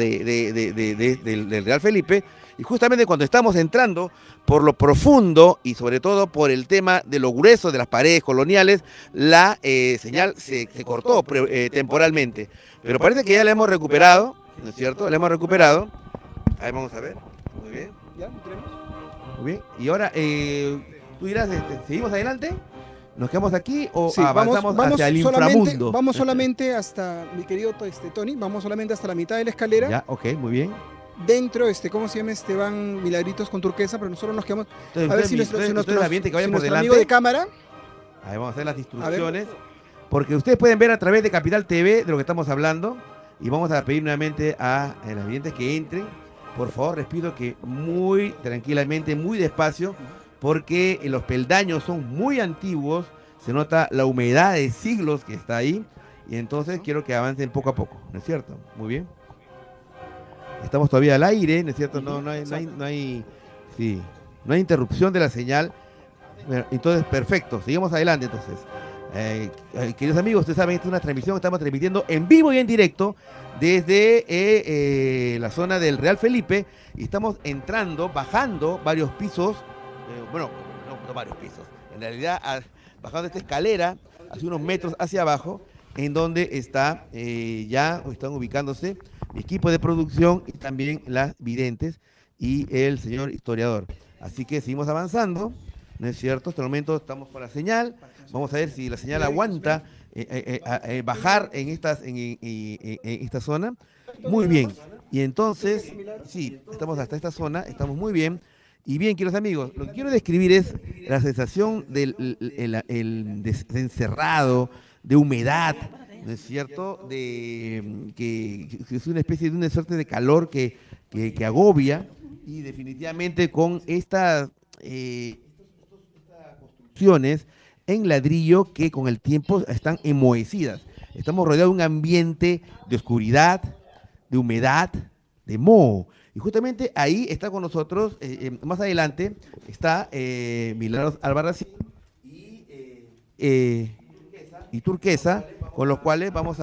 del Real Felipe. Y justamente cuando estamos entrando por lo profundo y sobre todo por el tema de lo grueso de las paredes coloniales, la señal se cortó temporalmente. Pero parece que ya la hemos recuperado, ¿no es cierto? La hemos recuperado. Ahí vamos a ver. Muy bien. ¿Ya? ¿Entremos? Muy bien. Y ahora, tú dirás, ¿seguimos adelante? ¿Nos quedamos aquí o Sí, avanzamos hacia el inframundo? Vamos solamente hasta, mi querido Tony, vamos solamente hasta la mitad de la escalera. Ya, ok, muy bien. Dentro, ¿cómo se llama? Van Milagritos con Turquesa, pero nosotros nos quedamos. Entonces, A ver si nuestro ambiente que vayan por nuestro delante. amigo de cámara. Ahí vamos a hacer las instrucciones. Porque ustedes pueden ver a través de Capital TV de lo que estamos hablando. Y vamos a pedir nuevamente a los videntes que entren. Por favor, les pido que muy tranquilamente, muy despacio, porque los peldaños son muy antiguos. Se nota la humedad de siglos que está ahí. Y entonces quiero que avancen poco a poco, ¿no es cierto? Muy bien. Estamos todavía al aire, ¿no es cierto? No hay interrupción de la señal. Bueno, entonces, perfecto. Seguimos adelante, entonces. Queridos amigos, ustedes saben, esta es una transmisión que estamos transmitiendo en vivo y en directo desde la zona del Real Felipe. Y estamos entrando, bajando varios pisos. Bueno, no varios pisos. En realidad, bajando esta escalera, hace unos metros hacia abajo, en donde está están ubicándose mi equipo de producción y también las videntes y el señor historiador. Así que seguimos avanzando, ¿no es cierto? Hasta el momento estamos con la señal. Vamos a ver si la señal aguanta bajar en esta zona. Muy bien. Y entonces, sí, estamos hasta esta zona, estamos muy bien. Y bien, queridos amigos, lo que quiero describir es la sensación del encerrado, de humedad, ¿no es cierto? Que es una especie de una suerte de calor que agobia, y definitivamente con estas construcciones en ladrillo que con el tiempo están enmohecidas. Estamos rodeados de un ambiente de oscuridad, de humedad, de moho. Y justamente ahí está con nosotros, más adelante, está Milagros Albarracín y Turquesa, con los cuales vamos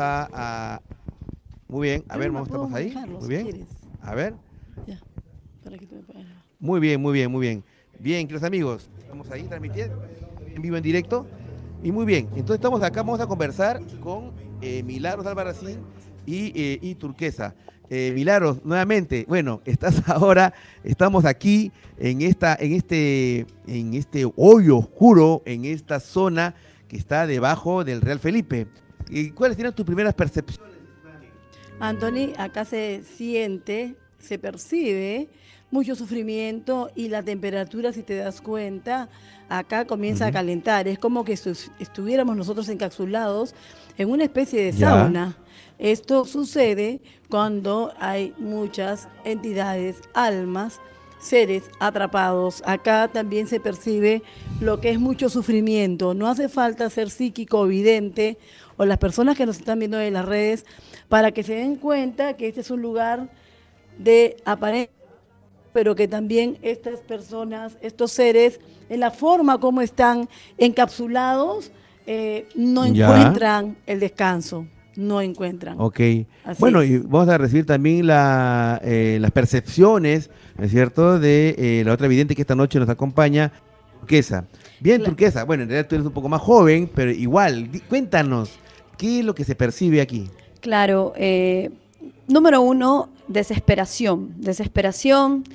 muy bien, a ver, estamos ahí. Muy bien. A ver. Ya, para que tú me puedas. Muy bien, muy bien, muy bien. Bien, queridos amigos, estamos ahí transmitiendo en vivo, en directo. Y muy bien, entonces estamos acá, vamos a conversar con Milagros Albarracín y Turquesa. Milagros, nuevamente, bueno, estamos aquí en este hoyo oscuro, en esta zona que está debajo del Real Felipe. ¿Cuáles tienen tus primeras percepciones? Anthony, acá se siente, se percibe mucho sufrimiento y la temperatura, si te das cuenta, acá comienza a calentar. Es como que estuviéramos nosotros encapsulados en una especie de sauna. Esto sucede cuando hay muchas entidades, almas, seres atrapados. Acá también se percibe lo que es mucho sufrimiento. No hace falta ser psíquico o vidente, o las personas que nos están viendo en las redes, para que se den cuenta que este es un lugar de apariencia, pero que también estas personas, estos seres, en la forma como están encapsulados, no encuentran el descanso. No encuentran. Ok. Así bueno, es. y vamos a recibir también las percepciones, ¿no es cierto?, de la otra vidente que esta noche nos acompaña, Turquesa. Bien, Claro. Turquesa, bueno, en realidad tú eres un poco más joven, pero igual, cuéntanos, ¿qué es lo que se percibe aquí? Claro, número uno, desesperación. Desesperación.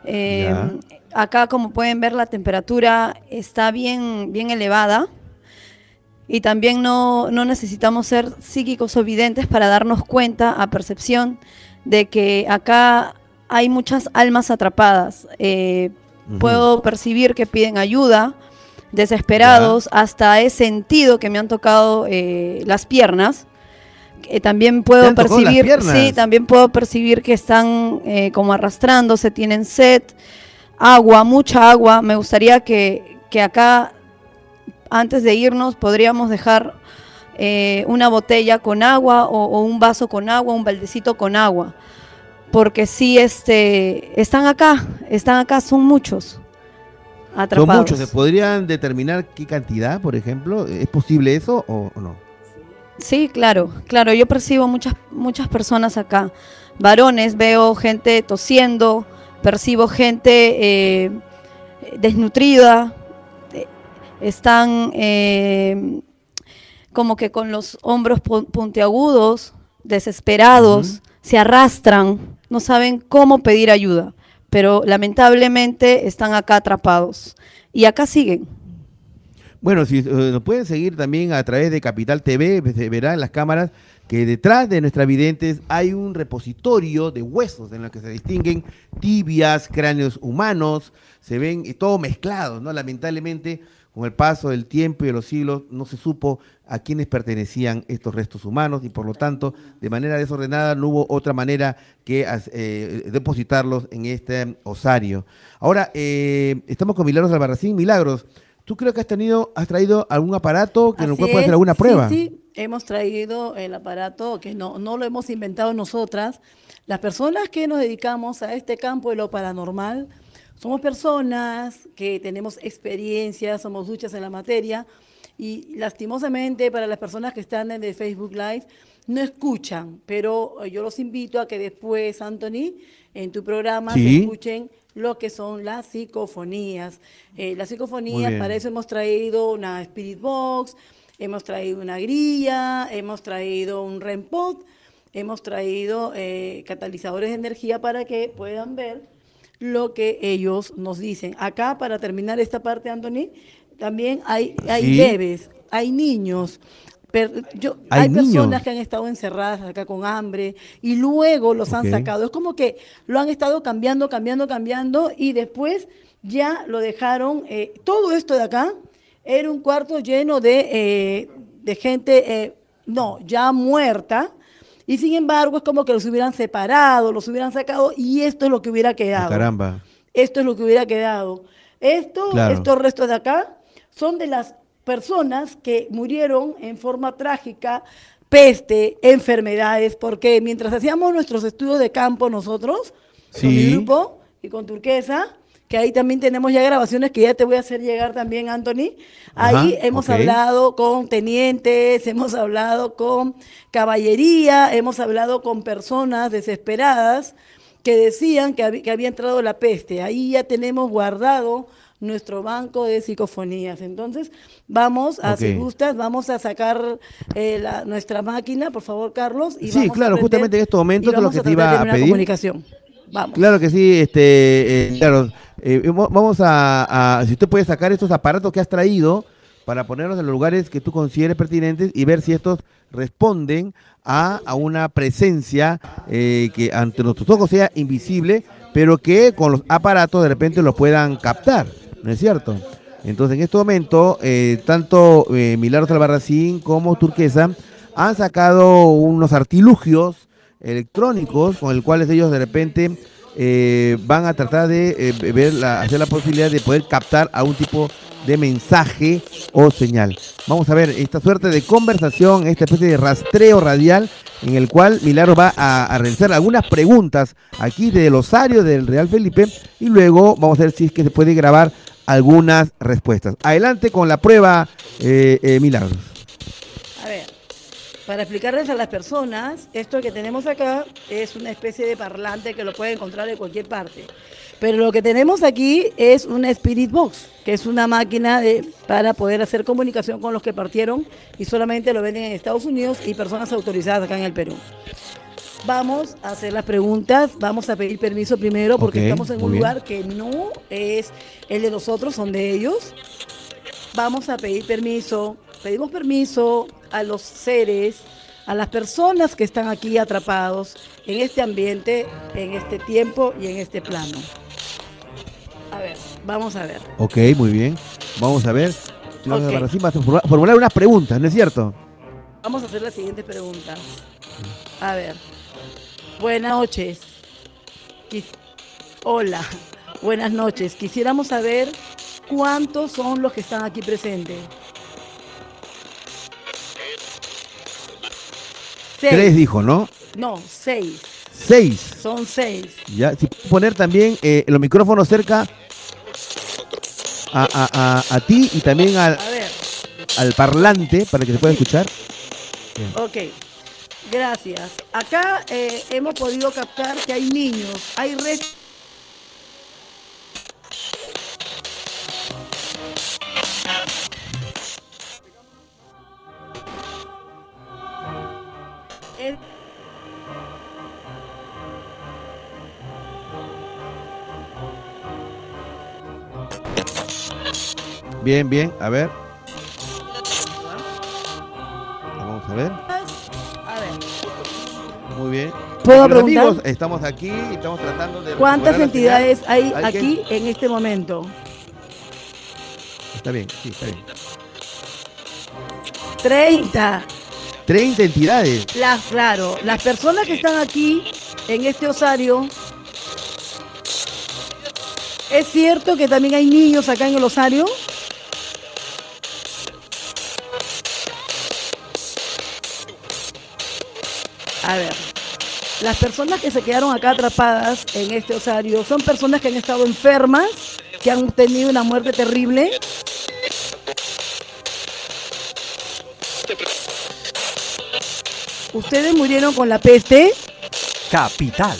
Acá, como pueden ver, la temperatura está bien, bien elevada. Y también no necesitamos ser psíquicos o videntes para darnos cuenta, a percepción, de que acá hay muchas almas atrapadas. Puedo percibir que piden ayuda, desesperados, hasta he sentido que me han tocado las piernas. También ¿Te puedo han tocado las percibir, piernas? sí, también puedo percibir que están como arrastrándose, tienen sed, agua, mucha agua. Me gustaría que acá, antes de irnos, podríamos dejar una botella con agua o un vaso con agua, un baldecito con agua, porque sí, están acá, son muchos atrapados. Son muchos, ¿se podrían determinar qué cantidad, por ejemplo? ¿Es posible eso o no? Sí, claro, yo percibo muchas personas acá, varones, veo gente tosiendo, percibo gente desnutrida, están como que con los hombros puntiagudos, desesperados, se arrastran, no saben cómo pedir ayuda, pero lamentablemente están acá atrapados y acá siguen. Bueno, si nos pueden seguir también a través de Capital TV, se verá en las cámaras que detrás de nuestras videntes hay un repositorio de huesos en los que se distinguen tibias, cráneos humanos, se ven todo mezclados, ¿no? Lamentablemente, con el paso del tiempo y de los siglos, no se supo a quiénes pertenecían estos restos humanos y por lo tanto, de manera desordenada, no hubo otra manera que depositarlos en este osario. Ahora, estamos con Milagros Albarracín. Milagros, ¿tú creo que has traído algún aparato que nos pueda hacer alguna prueba? Sí, hemos traído el aparato que no lo hemos inventado nosotras. Las personas que nos dedicamos a este campo de lo paranormal, somos personas que tenemos experiencia, somos duchas en la materia y lastimosamente para las personas que están en el Facebook Live no escuchan, pero yo los invito a que después, Anthony, en tu programa se escuchen lo que son las psicofonías. Las psicofonías, para eso hemos traído una Spirit Box, hemos traído una grilla, hemos traído un REM pod, hemos traído catalizadores de energía para que puedan ver lo que ellos nos dicen. Acá, para terminar esta parte, Anthony, también hay bebés, hay niños. Hay niños. personas que han estado encerradas acá con hambre y luego los han sacado. Es como que lo han estado cambiando y después ya lo dejaron. Todo esto de acá era un cuarto lleno de gente, ya muerta. Y sin embargo es como que los hubieran separado, los hubieran sacado y esto es lo que hubiera quedado. Caramba. Esto es lo que hubiera quedado. Estos restos de acá son de las personas que murieron en forma trágica, peste, enfermedades, porque mientras hacíamos nuestros estudios de campo nosotros, con mi grupo y con Turquesa, que ahí también tenemos ya grabaciones que ya te voy a hacer llegar también, Anthony. Ahí hemos hablado con tenientes, hemos hablado con caballería, hemos hablado con personas desesperadas que decían que había entrado la peste. Ahí ya tenemos guardado nuestro banco de psicofonías. Entonces, si gustas, vamos a sacar nuestra máquina, por favor, Carlos. Y Sí, claro, justamente en estos momentos es lo que te iba a pedir. Comunicación. Vamos. Claro que sí, claro. Vamos si usted puede sacar estos aparatos que has traído para ponerlos en los lugares que tú consideres pertinentes y ver si estos responden a una presencia que ante nuestros ojos sea invisible, pero que con los aparatos de repente los puedan captar, ¿no es cierto? Entonces, en este momento, tanto Milagros Albarracín como Turquesa han sacado unos artilugios electrónicos con el cuales ellos de repente van a tratar de hacer la posibilidad de poder captar algún tipo de mensaje o señal. Vamos a ver esta suerte de conversación, esta especie de rastreo radial en el cual Milagros va a realizar algunas preguntas aquí del osario del Real Felipe y luego vamos a ver si es que se puede grabar algunas respuestas. Adelante con la prueba, Milagros. A ver, para explicarles a las personas, esto que tenemos acá es una especie de parlante que lo pueden encontrar en cualquier parte. Pero lo que tenemos aquí es una Spirit Box, que es una máquina para poder hacer comunicación con los que partieron y solamente lo venden en Estados Unidos y personas autorizadas acá en el Perú. Vamos a hacer las preguntas, vamos a pedir permiso primero porque estamos en un lugar que no es el de nosotros, son de ellos. Vamos a pedir permiso, pedimos permiso a los seres, a las personas que están aquí atrapados en este ambiente, en este tiempo y en este plano. A ver, vamos a ver. Ok, muy bien. Vamos a ver. Albarracín va a formular unas preguntas, ¿no es cierto? Vamos a hacer las siguientes preguntas. A ver. Buenas noches. Hola. Buenas noches. Quisiéramos saber cuántos son los que están aquí presentes. 6. 3 dijo, ¿no? No, 6. 6. Son 6. Ya, si poner también los micrófonos cerca a ti y también al parlante para que se pueda escuchar. Bien. Ok, gracias. Acá hemos podido captar que hay niños, hay restos. Bien, bien, a ver. Vamos a ver. A ver. Muy bien. ¿Puedo Amigos, preguntar? estamos aquí y estamos tratando de... ¿Cuántas recuperar la entidades señal. hay aquí en este momento? Está bien, sí, está bien. 30. 30 entidades. Claro, las personas que están aquí en este osario, ¿es cierto que también hay niños acá en el osario? A ver, las personas que se quedaron acá atrapadas en este osario son personas que han estado enfermas, que han tenido una muerte terrible. ¿Ustedes murieron con la peste? Capital.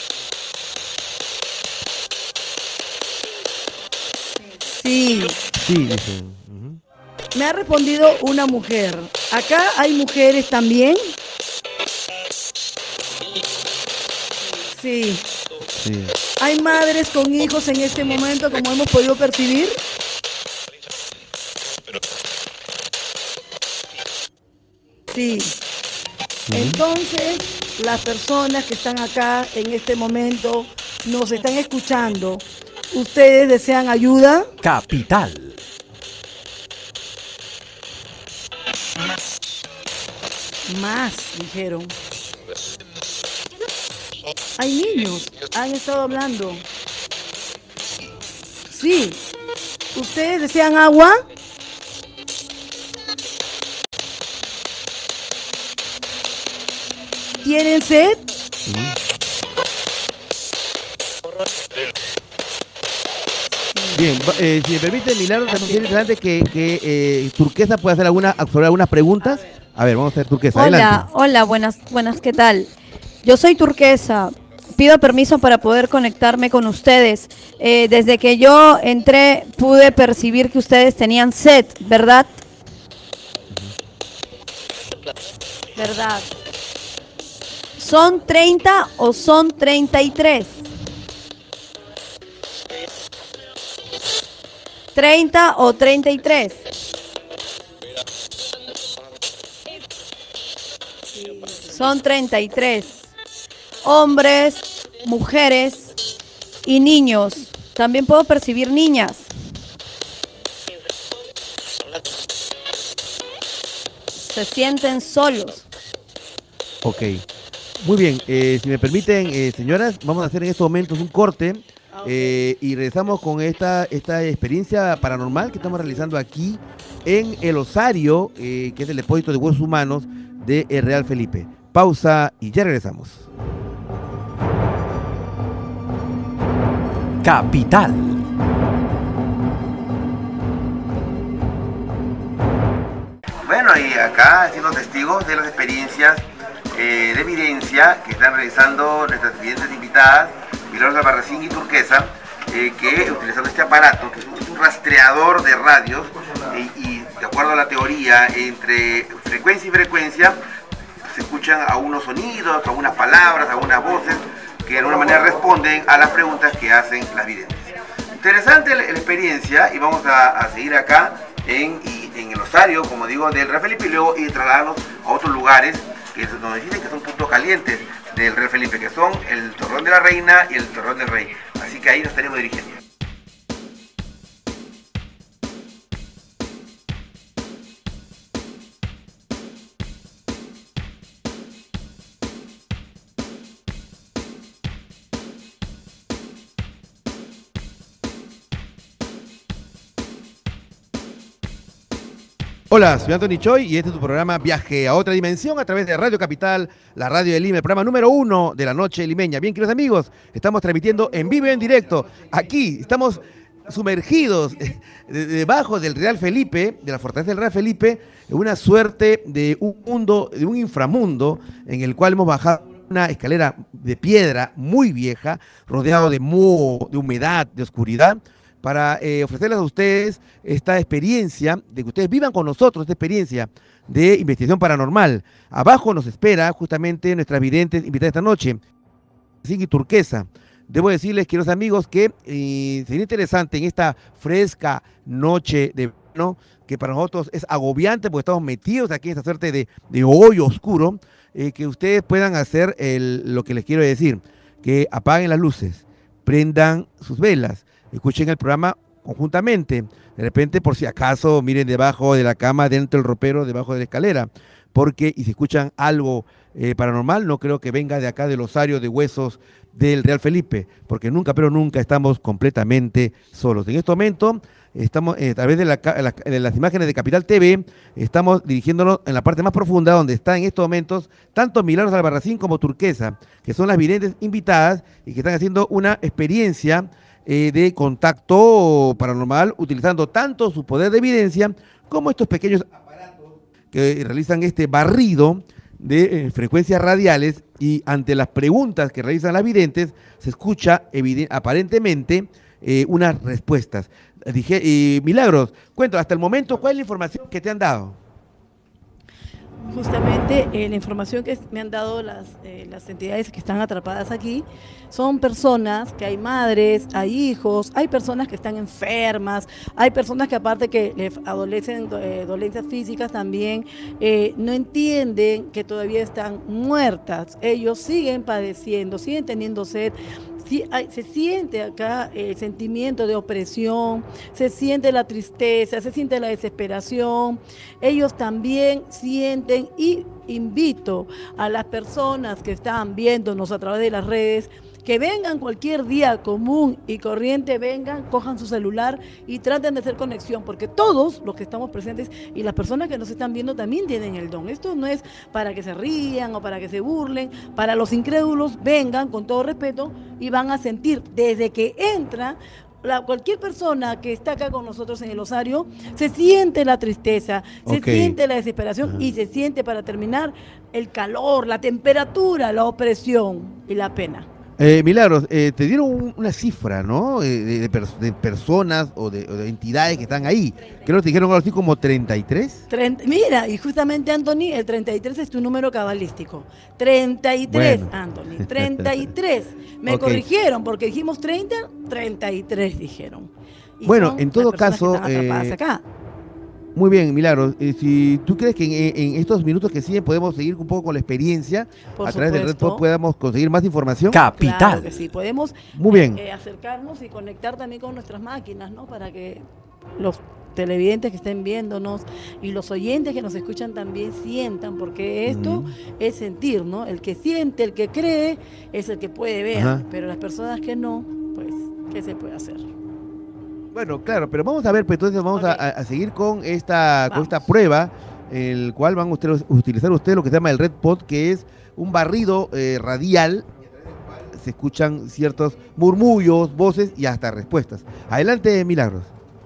Sí. Sí, dicen. Me ha respondido una mujer. ¿Acá hay mujeres también? Sí. Sí. ¿Hay madres con hijos en este momento, como hemos podido percibir? Sí. Entonces, las personas que están acá en este momento nos están escuchando. ¿Ustedes desean ayuda? Capital. Más, dijeron. Hay niños, han estado hablando. Sí. ¿Ustedes desean agua? ¿Tienen sed? Bien, si me permite, Milagros, también es interesante que Turquesa pueda hacer sobre algunas preguntas. A ver, vamos a hacer Turquesa. Adelante. Hola, buenas, ¿qué tal? Yo soy Turquesa. Pido permiso para poder conectarme con ustedes. Desde que yo entré pude percibir que ustedes tenían sed, ¿verdad? ¿Verdad? ¿Son 30 o son 33? 30 o 33. Son 33. Hombres, mujeres y niños. También puedo percibir niñas. Se sienten solos. Ok. Muy bien, si me permiten, señoras, vamos a hacer en estos momentos un corte y regresamos con esta experiencia paranormal que estamos realizando aquí en el osario, que es el depósito de huesos humanos de El Real Felipe. Pausa y ya regresamos. Capital. Bueno, y acá siendo testigos de las experiencias de evidencia que están realizando nuestras evidentes invitadas, Milagros Albarracín y Turquesa, que utilizando este aparato, que es un rastreador de radios, y de acuerdo a la teoría, entre frecuencia y frecuencia, se escuchan algunos sonidos, algunas palabras, algunas voces, que de alguna manera responden a las preguntas que hacen las videntes. Interesante la experiencia, y vamos a seguir acá en el osario, como digo, del Real Felipe, y luego trasladarnos a otros lugares que nos dicen que son puntos calientes del Real Felipe, que son el Torreón de la Reina y el Torreón del Rey. Así que ahí nos estaremos dirigiendo. Hola, soy Anthony Choi y este es tu programa Viaje a otra dimensión a través de Radio Capital, la radio de Lima, el programa número 1 de la noche limeña. Bien, queridos amigos, estamos transmitiendo en vivo y en directo. Aquí estamos sumergidos debajo del Real Felipe, de la fortaleza del Real Felipe, en una suerte de un mundo, de un inframundo en el cual hemos bajado una escalera de piedra muy vieja, rodeado de moho, de humedad, de oscuridad, para ofrecerles a ustedes esta experiencia, de que ustedes vivan con nosotros esta experiencia de investigación paranormal. Abajo nos espera justamente nuestras videntes invitadas esta noche, Cindy Turquesa. Debo decirles, queridos amigos, que sería interesante en esta fresca noche de verano, que para nosotros es agobiante porque estamos metidos aquí en esta suerte de hoyo oscuro, que ustedes puedan hacer lo que les quiero decir, que apaguen las luces, prendan sus velas, escuchen el programa conjuntamente. De repente, por si acaso, miren debajo de la cama, dentro del ropero, debajo de la escalera. Porque, y si escuchan algo paranormal, no creo que venga de acá del osario de huesos del Real Felipe, porque nunca, pero nunca estamos completamente solos. En este momento, estamos a través de las imágenes de Capital TV, estamos dirigiéndonos en la parte más profunda, donde están en estos momentos tanto Milagros Albarracín como Turquesa, que son las videntes invitadas y que están haciendo una experiencia de contacto paranormal, utilizando tanto su poder de evidencia como estos pequeños aparatos que realizan este barrido de frecuencias radiales, y ante las preguntas que realizan las videntes se escucha aparentemente unas respuestas. Milagros, cuento, hasta el momento, ¿cuál es la información que te han dado? Justamente justamente la información que me han dado las entidades que están atrapadas aquí son personas que hay madres, hay hijos, hay personas que están enfermas, hay personas que aparte que les adolecen dolencias físicas también, no entienden que todavía están muertas. Ellos siguen padeciendo, siguen teniendo sed. Se siente acá el sentimiento de opresión, se siente la tristeza, se siente la desesperación. Ellos también sienten, y invito a las personas que están viéndonos a través de las redes, que vengan cualquier día común y corriente, vengan, cojan su celular y traten de hacer conexión, porque todos los que estamos presentes y las personas que nos están viendo también tienen el don. Esto no es para que se rían o para que se burlen, para los incrédulos, vengan con todo respeto y van a sentir desde que entra. Cualquier persona que está acá con nosotros en el osario, se siente la tristeza, se siente la desesperación y se siente, para terminar, el calor, la temperatura, la opresión y la pena. Milagros, te dieron una cifra, ¿no? De personas o de entidades que están ahí. Creo que te dijeron algo así como 33. Mira, y justamente, Anthony, el 33 es tu número cabalístico. 33, bueno. Anthony, 33. Me corrigieron porque dijimos 30, 33 dijeron. Y bueno, en todo caso, acá. Muy bien, Milagros. Si tú crees que en estos minutos que siguen podemos seguir un poco con la experiencia, a través del Red Pod podamos conseguir más información. Capital. Claro que sí, podemos muy bien. Acercarnos y conectar también con nuestras máquinas, ¿no? Para que los televidentes que estén viéndonos y los oyentes que nos escuchan también sientan, porque esto es sentir, ¿no? El que siente, el que cree, es el que puede ver, pero las personas que no, pues, ¿qué se puede hacer? Bueno, claro, pero vamos a ver, pues entonces vamos a seguir con esta prueba, el cual van a utilizar ustedes lo que se llama el Red Pod, que es un barrido radial. Se escuchan ciertos murmullos, voces y hasta respuestas. Adelante, Milagros.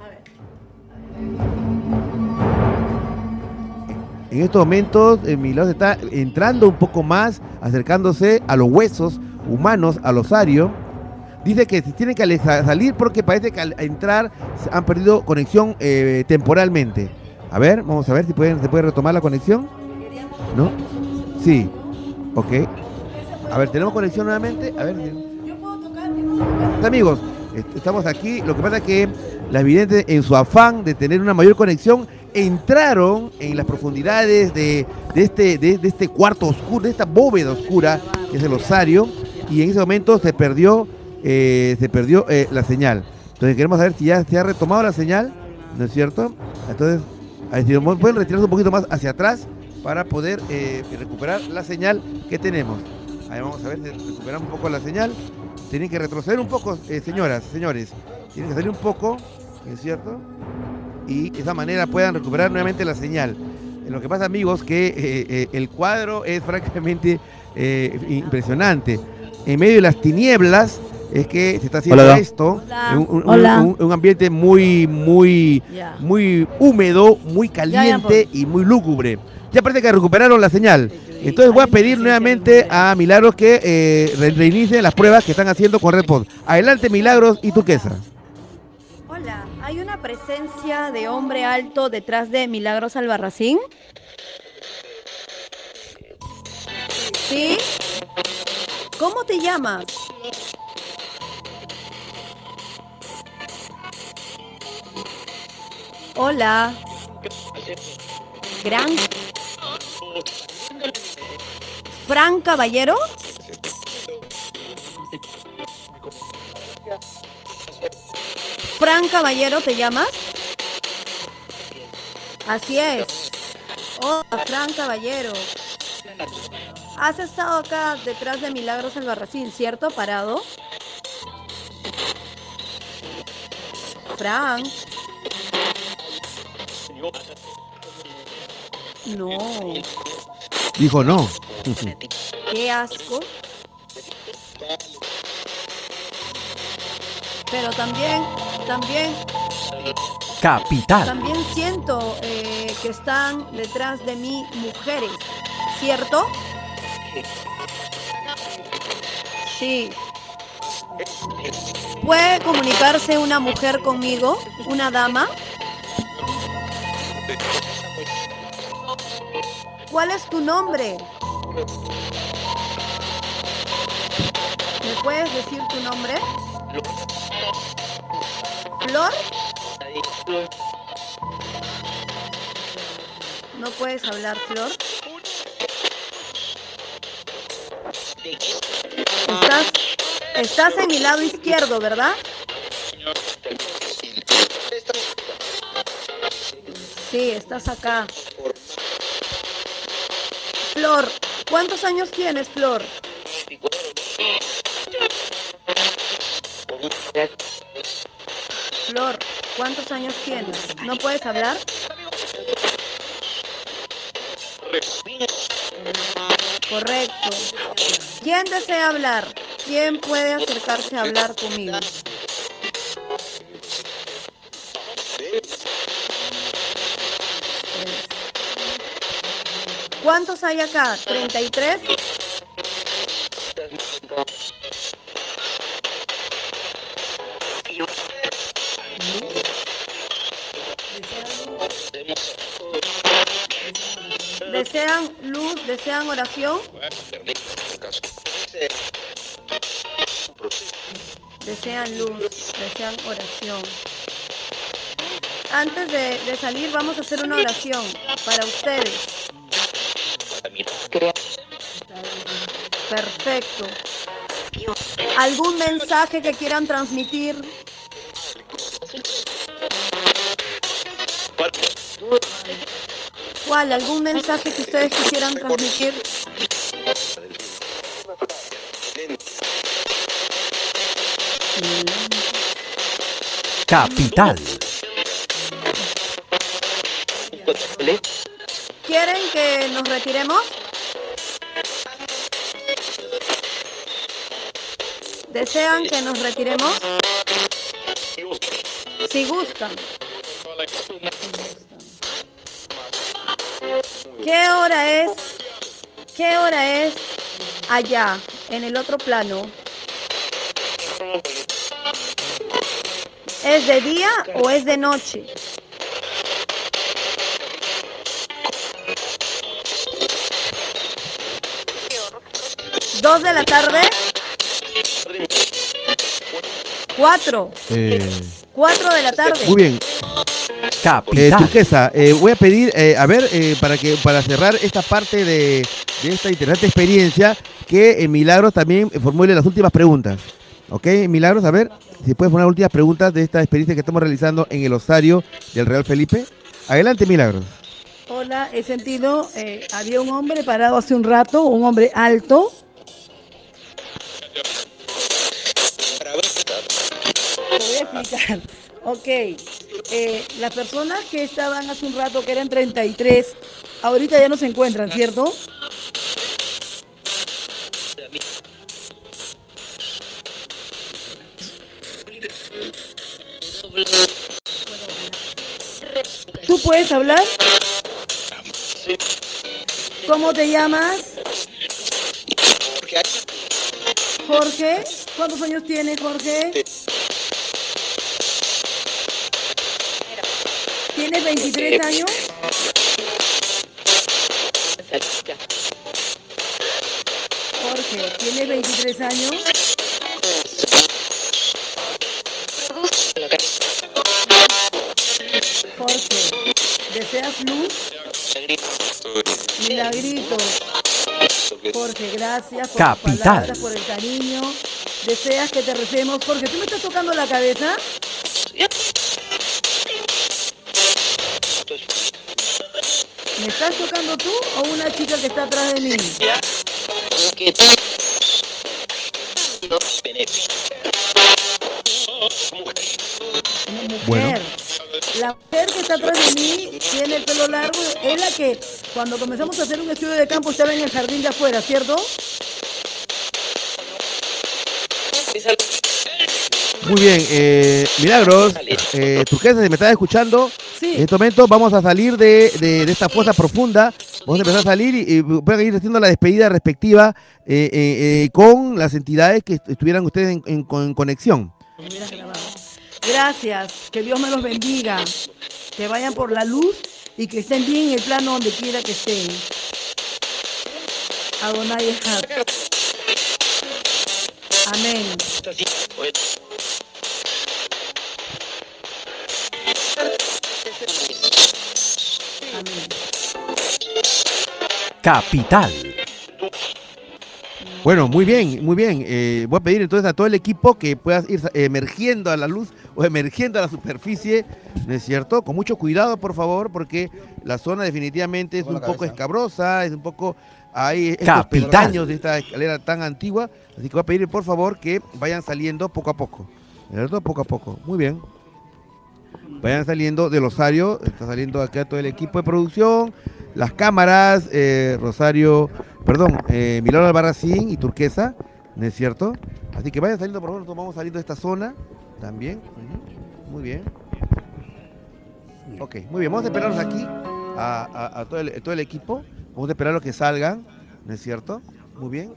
En estos momentos, Milagros está entrando un poco más, acercándose a los huesos humanos, al osario. Dice que se tienen que salir porque parece que al entrar han perdido conexión temporalmente. A ver, vamos a ver si se puede retomar la conexión. ¿No? Sí. Ok. A ver, ¿tenemos conexión nuevamente? A ver. Yo puedo tocar. Amigos, estamos aquí. Lo que pasa es que las videntes, en su afán de tener una mayor conexión, entraron en las profundidades de este cuarto oscuro, de esta bóveda oscura que es el osario, y en ese momento se perdió la señal. Entonces queremos saber si ya se ha retomado la señal, ¿no es cierto? Entonces, pueden retirarse un poquito más hacia atrás para poder recuperar la señal que tenemos. Ahí vamos a ver si recuperamos un poco la señal. Tienen que retroceder un poco, señoras, señores. Tienen que salir un poco, ¿no es cierto? Y de esa manera puedan recuperar nuevamente la señal. Lo que pasa, amigos, que el cuadro es francamente impresionante. En medio de las tinieblas es que se está haciendo esto. Un ambiente muy húmedo, muy caliente y muy lúgubre. Ya parece que recuperaron la señal. Entonces voy a pedir nuevamente a Milagros que reinicien las pruebas que están haciendo con Red Pod. Adelante, Milagros y Tuquesa. Hola, ¿hay una presencia de hombre alto detrás de Milagros Albarracín? ¿Sí? ¿Cómo te llamas? Hola. ¿Fran Caballero? ¿Fran Caballero te llamas? Así es. Hola, Fran Caballero. Has estado acá detrás de Milagros Albarracín, ¿cierto? Parado. Fran. No. Dijo no. Qué asco. Pero también Capital. También siento que están detrás de mí mujeres, ¿cierto? Sí. ¿Puede comunicarse una mujer conmigo? ¿Una dama? ¿Cuál es tu nombre? ¿Me puedes decir tu nombre? ¿Flor? ¿No puedes hablar, Flor? Estás en mi lado izquierdo, ¿verdad? Sí, estás acá. Flor, ¿cuántos años tienes, Flor? Flor, ¿cuántos años tienes? ¿No puedes hablar? Correcto. ¿Quién desea hablar? ¿Quién puede acercarse a hablar conmigo? ¿Cuántos hay acá? ¿33? ¿Desean luz? ¿Desean oración? Desean luz, desean oración. Antes de salir vamos a hacer una oración para ustedes. Perfecto. ¿Algún mensaje que quieran transmitir? ¿Cuál? ¿Algún mensaje que ustedes quisieran transmitir? Capital. ¿Quieren que nos retiremos? ¿Desean que nos retiremos? Si gustan. ¿Qué hora es? ¿Qué hora es allá, en el otro plano? ¿Es de día o es de noche? ¿2 de la tarde? 4. 4 de la tarde. Muy bien. Capital. Turquesa, voy a pedir, para cerrar esta parte de esta interesante experiencia, que Milagros también formule las últimas preguntas. ¿Ok, Milagros? A ver, si puedes poner las últimas preguntas de esta experiencia que estamos realizando en el osario del Real Felipe. Adelante, Milagros. Hola, he sentido, había un hombre parado hace un rato, un hombre alto. Te voy a explicar. Ok, las personas que estaban hace un rato, que eran 33, ahorita ya no se encuentran, ¿cierto? ¿Tú puedes hablar? ¿Cómo te llamas? Jorge. ¿Cuántos años tienes, Jorge? ¿Tienes 23 años? Jorge, ¿tienes 23 años? Jorge, ¿deseas luz? Milagritos. Jorge, gracias por tus Capital. palabras, por el cariño. ¿Deseas que te recemos? Jorge, ¿tú me estás tocando la cabeza? ¿Me estás tocando tú o una chica que está atrás de mí? Una mujer. Bueno. La mujer que está atrás de mí tiene el pelo largo, es la que cuando comenzamos a hacer un estudio de campo estaba en el jardín de afuera, ¿cierto? Muy bien, Milagros, Turquesa, si me estás escuchando, Sí. en este momento vamos a salir de esta fosa profunda, vamos a empezar a salir y pueden ir haciendo la despedida respectiva con las entidades que estuvieran ustedes en conexión. Gracias, que Dios me los bendiga, que vayan por la luz y que estén bien en el plano donde quiera que estén. Adonai Echad. Amén. Amén. Capital. Bueno, muy bien, muy bien. Voy a pedir entonces a todo el equipo que puedas ir emergiendo a la luz o emergiendo a la superficie, ¿no es cierto? Con mucho cuidado, por favor, porque la zona definitivamente es un poco escabrosa, es un poco... Hay estos Capital. peldaños de esta escalera tan antigua, así que voy a pedir, por favor, que vayan saliendo poco a poco, ¿no es cierto? Poco a poco. Muy bien. Vayan saliendo del Rosario, está saliendo acá todo el equipo de producción, las cámaras, Rosario, Milagro Albarracín y Turquesa, ¿no es cierto? Así que vayan saliendo, por favor, nosotros vamos saliendo de esta zona también. Muy bien. Ok, muy bien, vamos a esperarnos aquí a todo el equipo, vamos a esperar a los que salgan, ¿no es cierto? Muy bien.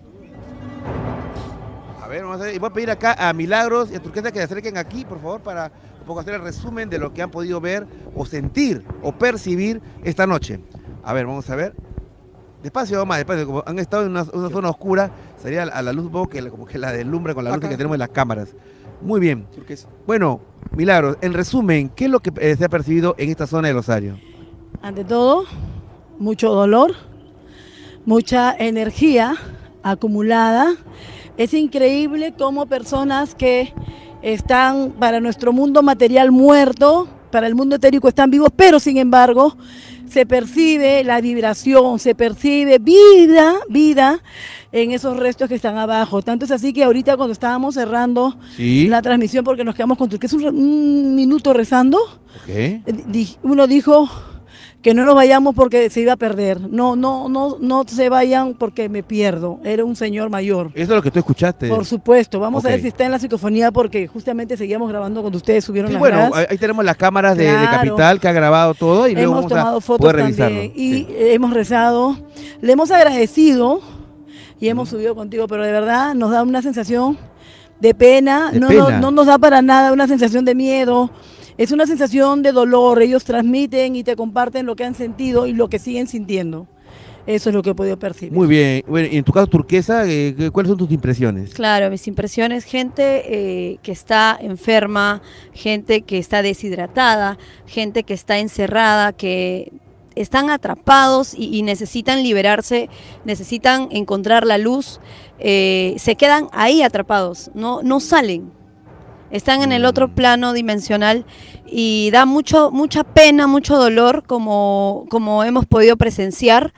A ver, y voy a pedir acá a Milagros y a Turquesa que se acerquen aquí, por favor, para un poco hacer el resumen de lo que han podido ver o sentir o percibir esta noche. A ver, vamos a ver. Despacio, más despacio, como han estado en una zona oscura, salía a la luz un poco como que la deslumbra con la luz que tenemos en las cámaras. Muy bien. Bueno, Milagros, en resumen, ¿qué es lo que se ha percibido en esta zona de Rosario? Ante todo, mucho dolor, mucha energía acumulada. Es increíble cómo personas que están para nuestro mundo material muerto, para el mundo etérico están vivos, pero sin embargo se percibe la vibración, se percibe vida en esos restos que están abajo. Tanto es así que ahorita cuando estábamos cerrando la transmisión, porque nos quedamos con Turquesa un minuto rezando, uno dijo que no nos vayamos porque se iba a perder. No se vayan porque me pierdo. Era un señor mayor. Eso es lo que tú escuchaste. Por supuesto. Vamos a ver si está en la psicofonía porque justamente seguíamos grabando cuando ustedes subieron las gradas. Ahí tenemos las cámaras de Capital que ha grabado todo y luego hemos vamos tomado a fotos poder revisarlo. Y hemos rezado. Le hemos agradecido y hemos subido contigo, pero de verdad nos da una sensación de pena. No nos da para nada una sensación de miedo. Es una sensación de dolor, ellos transmiten y te comparten lo que han sentido y lo que siguen sintiendo. Eso es lo que he podido percibir. Muy bien. Bueno, y en tu caso, Turquesa, ¿cuáles son tus impresiones? Claro, mis impresiones, gente que está enferma, gente que está deshidratada, gente que está encerrada, que están atrapados y necesitan liberarse, necesitan encontrar la luz, se quedan ahí atrapados, no salen. Están en el otro plano dimensional y da mucha pena, mucho dolor, como hemos podido presenciar.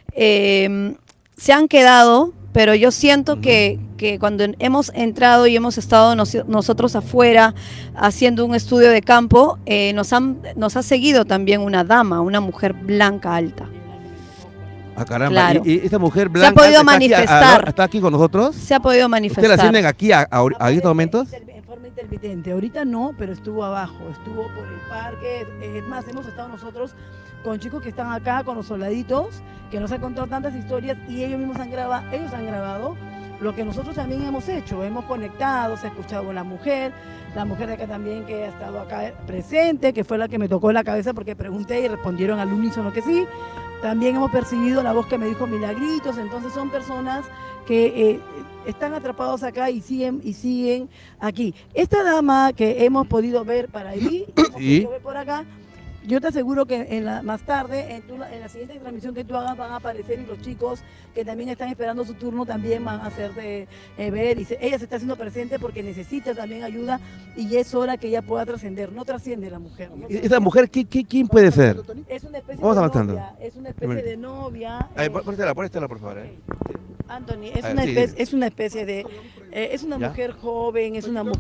Se han quedado, pero yo siento que cuando hemos entrado y hemos estado nosotros afuera haciendo un estudio de campo, nos ha seguido también una dama, una mujer blanca alta. Ah, caramba. Claro. ¿Y esta mujer blanca se ha podido manifestar? ¿Está aquí con nosotros? Se ha podido manifestar. ¿Ustedes la sienten aquí a estos momentos? En forma intermitente. Ahorita no, pero estuvo abajo, estuvo por el parque. Es más, hemos estado nosotros con chicos que están acá, con los soldaditos, que nos han contado tantas historias y ellos mismos han grabado lo que nosotros también hemos hecho. Hemos conectado, se ha escuchado con la mujer de acá también que ha estado acá presente, que fue la que me tocó la cabeza porque pregunté y respondieron al unísono que sí. También hemos percibido la voz que me dijo Milagritos. Entonces son personas que están atrapados acá y siguen aquí. Esta dama que hemos podido ver para ahí, hemos podido ver por acá, yo te aseguro que más tarde, en la siguiente transmisión que tú hagas, van a aparecer y los chicos que también están esperando su turno también van a hacerte ver. Y ella se está haciendo presente porque necesita también ayuda y es hora que ella pueda trascender. No trasciende la mujer. ¿No? ¿Esta mujer quién puede ser? Es una especie Vamos de avanzando. novia. Es una especie de novia. Ponestela, por favor. Anthony, es una especie de... es una mujer joven, es una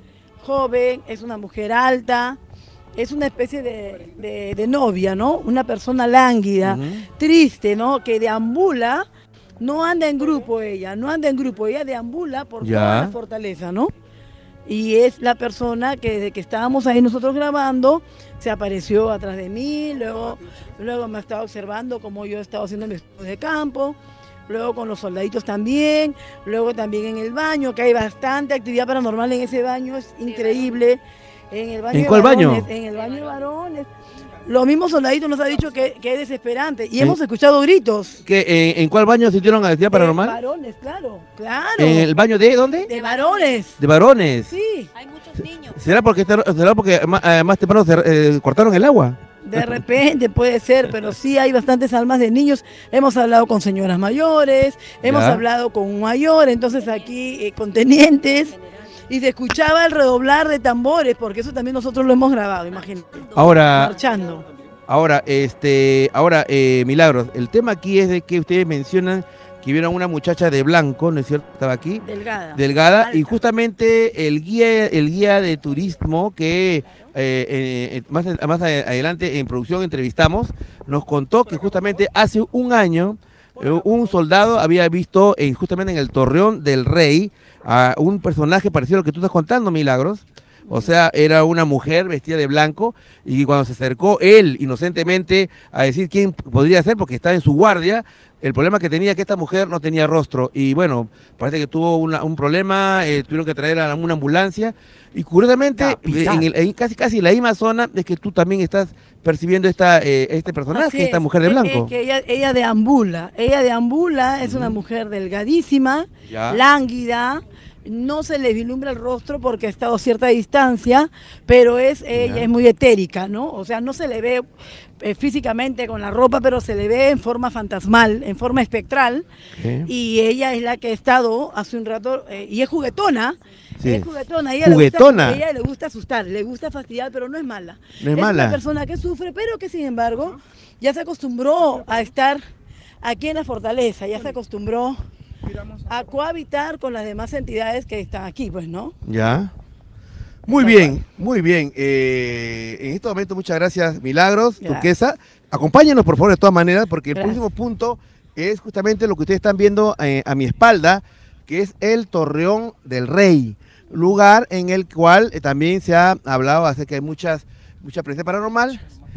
mujer alta. Es una especie de novia, ¿no? Una persona lánguida, triste, ¿no? Que deambula, no anda en grupo ella deambula por toda la fortaleza, ¿no? Y es la persona que desde que estábamos ahí nosotros grabando, se apareció atrás de mí, luego me ha estado observando como yo he estado haciendo mi estudio de campo, luego con los soldaditos también, luego también en el baño, que hay bastante actividad paranormal en ese baño, es increíble. En el baño ¿En cuál baño? En el baño de varones. Los mismos soldaditos nos han dicho que es desesperante. Y hemos escuchado gritos. ¿En cuál baño sintieron actividad paranormal? De varones, claro. ¿En el baño de dónde? De varones. De varones. Sí. Hay muchos niños. ¿Será porque más temprano cortaron el agua? De repente puede ser, pero sí hay bastantes almas de niños. Hemos hablado con señoras mayores, hemos hablado con un mayor, entonces aquí con tenientes. Y se escuchaba el redoblar de tambores, porque eso también nosotros lo hemos grabado, imagínate. Marchando. Ahora, Milagros, el tema aquí es de que ustedes mencionan que vieron a una muchacha de blanco, ¿no es cierto? Estaba aquí. Delgada. Alta. Y justamente el guía de turismo que más adelante en producción entrevistamos, nos contó que justamente hace un año un soldado había visto justamente en el Torreón del Rey a un personaje parecido a lo que tú estás contando, Milagros. O sea, era una mujer vestida de blanco y cuando se acercó él inocentemente a decir quién podría ser porque estaba en su guardia, el problema que tenía que esta mujer no tenía rostro y bueno, parece que tuvo un problema, tuvieron que traer a una ambulancia y curiosamente en casi la misma zona es que tú también estás percibiendo este personaje, esta mujer de blanco. Que ella deambula, es una mujer delgadísima, lánguida. No se le vislumbra el rostro porque ha estado a cierta distancia, pero ella es muy etérica, ¿no? O sea, no se le ve físicamente con la ropa, pero se le ve en forma fantasmal, en forma espectral. Y ella es la que ha estado hace un rato, y es juguetona. Sí. Es juguetona. Ella le gusta asustar, le gusta fastidiar, pero no es mala. Es una persona que sufre, pero que sin embargo ya se acostumbró a estar aquí en la fortaleza, ya se acostumbró a cohabitar con las demás entidades que están aquí, pues, ¿no? Ya. Muy bien, muy bien. En este momento, muchas gracias, Milagros, Turquesa. Acompáñenos, por favor, de todas maneras, porque el próximo punto es justamente lo que ustedes están viendo a mi espalda, que es el Torreón del Rey, lugar en el cual también se ha hablado acerca que hay mucha presencia paranormal.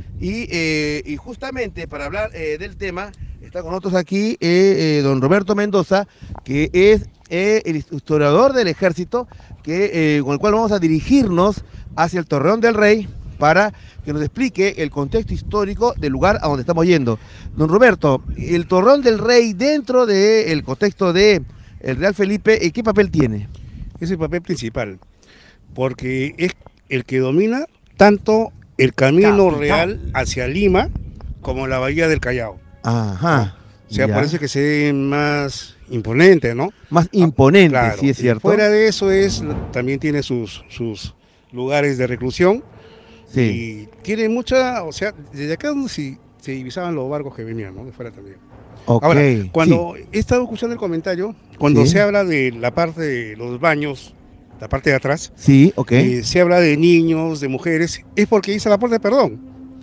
Y justamente para hablar del tema, está con nosotros aquí don Roberto Mendoza, que es el historiador del ejército, con el cual vamos a dirigirnos hacia el Torreón del Rey para que nos explique el contexto histórico del lugar a donde estamos yendo. Don Roberto, el Torreón del Rey dentro del contexto del Real Felipe, ¿qué papel tiene? Es el papel principal, porque es el que domina tanto el camino real hacia Lima como la bahía del Callao. Ajá. O sea, parece que se ve más imponente, ¿no? Más imponente, claro, sí es cierto. Fuera de eso también tiene sus lugares de reclusión. Sí. Y tiene mucha, o sea, desde acá donde se divisaban los barcos que venían, ¿no? De fuera también. Okay. Ahora, cuando he estado escuchando el comentario, cuando se habla de la parte de los baños, la parte de atrás, se habla de niños, de mujeres, es porque dice la puerta de perdón.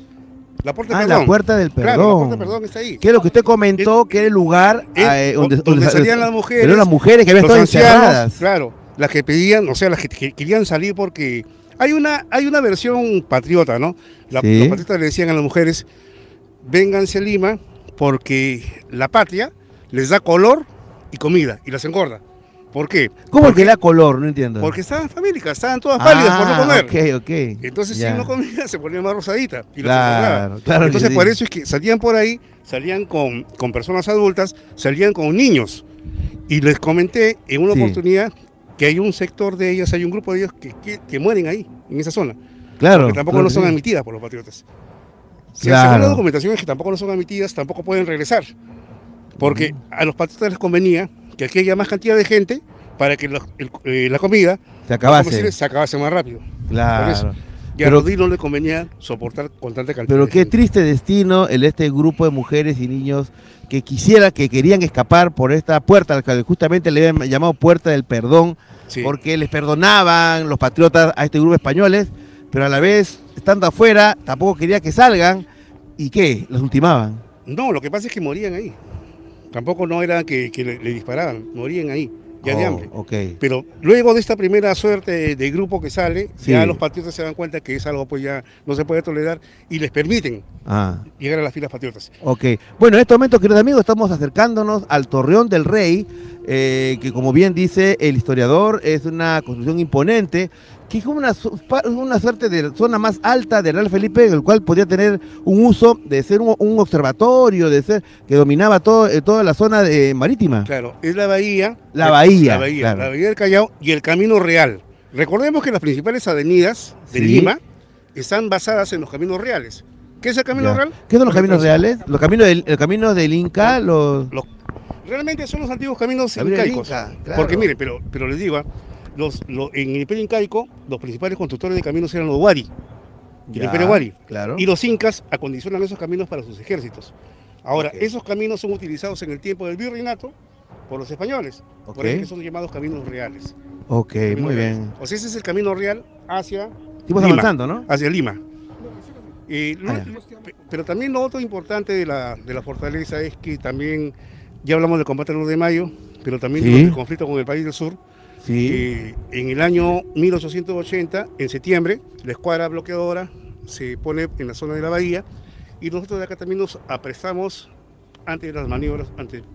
La puerta del perdón. La puerta del perdón. Claro, la puerta del perdón está ahí. Que es lo que usted comentó, que era el lugar donde salían las mujeres. Pero las mujeres que habían estado encerradas. Claro, las que pedían, o sea, las que querían salir porque hay una versión patriota, ¿no? Los patriotas le decían a las mujeres, vénganse a Lima porque la patria les da color y comida y las engorda. ¿Por qué? ¿Cómo que da color? No entiendo. Porque estaban famélicas, estaban todas pálidas por no comer. Ok. Entonces si uno comía se ponía más rosadita. Y claro. Entonces por eso es que salían por ahí, salían con personas adultas, salían con niños. Y les comenté en una oportunidad que hay un sector de ellas, hay un grupo de ellos que mueren ahí, en esa zona. Claro. Porque tampoco no son admitidas por los patriotas. Según la documentación es que tampoco no son admitidas, tampoco pueden regresar. Porque a los patriotas les convenía que aquí haya más cantidad de gente para que la comida se acabase más rápido. Claro. Y a los no le convenía soportar con tanta cantidad. Pero qué triste destino este grupo de mujeres y niños que querían escapar por esta puerta, que justamente le habían llamado Puerta del Perdón, porque les perdonaban los patriotas a este grupo de españoles, pero a la vez, estando afuera, tampoco quería que salgan. ¿Y qué? ¿Los ultimaban? No, lo que pasa es que morían ahí. Tampoco no era que le disparaban, morían ahí, ya de hambre. Pero luego de esta primera suerte de grupo que sale, ya los patriotas se dan cuenta que es algo pues ya no se puede tolerar y les permiten llegar a las filas patriotas. Bueno, en este momento, queridos amigos, estamos acercándonos al Torreón del Rey, que como bien dice el historiador, es una construcción imponente que es como una suerte de zona más alta de Real Felipe, en el cual podía tener un uso de ser un observatorio, de ser que dominaba toda la zona marítima. Claro, es la bahía. La bahía, La claro. bahía del Callao y el Camino Real. Recordemos que las principales avenidas de Sí. Lima están basadas en los caminos reales. ¿Qué es el Camino Ya. Real? ¿Qué son los caminos reales? Los caminos el camino del Inca, Realmente son los antiguos caminos Camino del incaicos. Inca, claro. Porque miren, pero les digo, en el Imperio Incaico, los principales constructores de caminos eran los Wari, el Ya, Imperio Wari. claro. Y los incas acondicionan esos caminos para sus ejércitos. Ahora, Ok. esos caminos son utilizados en el tiempo del virreinato por los españoles. Ok. Por eso que son llamados caminos reales. Ok, Caminos muy reales. bien. O sea, ese es el camino real hacia Seguimos Lima. avanzando, ¿no? Hacia Lima. ya. Pero también lo otro importante de la fortaleza es que también, ya hablamos del combate del 9 de mayo, pero también Sí. del conflicto con el país del sur. Sí. En el año 1880, en septiembre, la escuadra bloqueadora se pone en la zona de la bahía y nosotros de acá también nos apresamos ante las maniobras,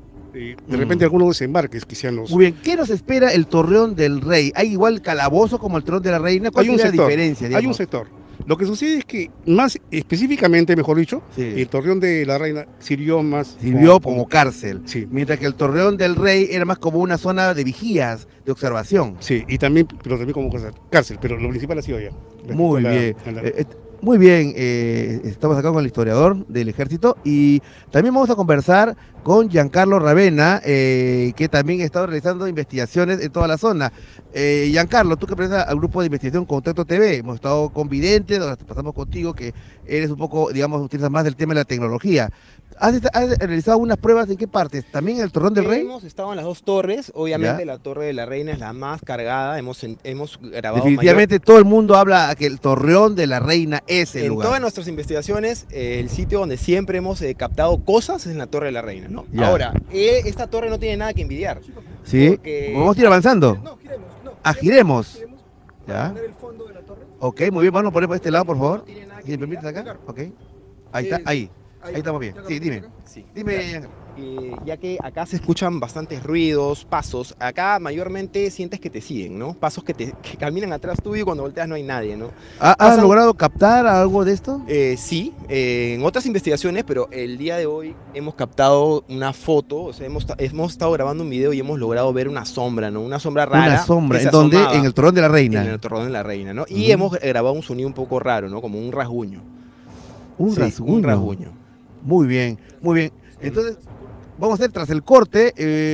de repente algunos desembarques que sean los... Muy bien, ¿qué nos espera el Torreón del Rey? ¿Hay igual calabozo como el Torreón de la Reina? ¿Cuál Hay un es la sector, diferencia? hay un digamos? sector. Lo que sucede es que más específicamente, mejor dicho, Sí. el Torreón de la Reina sirvió más... Sirvió como cárcel. Sí. Mientras que el Torreón del Rey era más como una zona de vigías, de observación. Sí, y también, pero también como cárcel, pero lo principal ha sido allá. Muy La- bien. la- Muy bien, estamos acá con el historiador del ejército y también vamos a conversar con Giancarlo Ravena, que también ha estado realizando investigaciones en toda la zona. Giancarlo, tú que perteneces al grupo de investigación Contacto TV, hemos estado con Vidente, donde pasamos contigo, que eres un poco, digamos, utilizas más del tema de la tecnología. ¿Has realizado unas pruebas en qué partes? ¿También en el Torreón del Rey? Hemos estado en las dos torres, obviamente Ya. la Torre de la Reina es la más cargada, hemos grabado Definitivamente todo el mundo habla que el Torreón de la Reina es el en lugar. todas nuestras investigaciones, el sitio donde siempre hemos captado cosas es en la Torre de la Reina, ¿no? Ya. Ahora, esta torre no tiene nada que envidiar. ¿Sí? porque- ¿Vamos a ir avanzando? No, giremos. No, Giremos. para Ya. poner el fondo de la torre. Ok, muy bien, vamos a poner por este lado, por favor. tiene nada que ¿Si me permites envidiar. acá? Ok. Ahí está, ahí. Ahí estamos bien. Sí, dime. Sí. Dime. Ya que acá se escuchan bastantes ruidos, pasos, acá mayormente sientes que te siguen, ¿no? Pasos que caminan atrás tuyo y cuando volteas no hay nadie, ¿no? ¿Has Pasan- logrado captar algo de esto? Sí, en otras investigaciones, pero el día de hoy hemos captado una foto, o sea, hemos estado grabando un video y hemos logrado ver una sombra, ¿no? Una sombra rara. Una sombra. que se ¿En dónde? asomaba En el Torreón de la en Reina. el Torreón de la Reina, ¿no? Y Ujú. hemos grabado un sonido un poco raro, ¿no? Como un rasguño. Un Sí, rasguño. un rasguño. Muy bien, muy bien. Entonces, vamos a hacer tras el corte,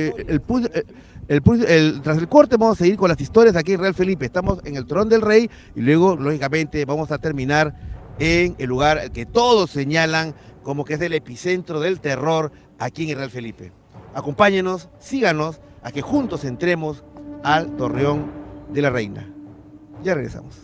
tras el corte vamos a seguir con las historias aquí en Real Felipe. Estamos en el Torreón del Rey y luego, lógicamente, vamos a terminar en el lugar que todos señalan como que es el epicentro del terror aquí en el Real Felipe. Acompáñenos, síganos, a que juntos entremos al Torreón de la Reina. Ya regresamos.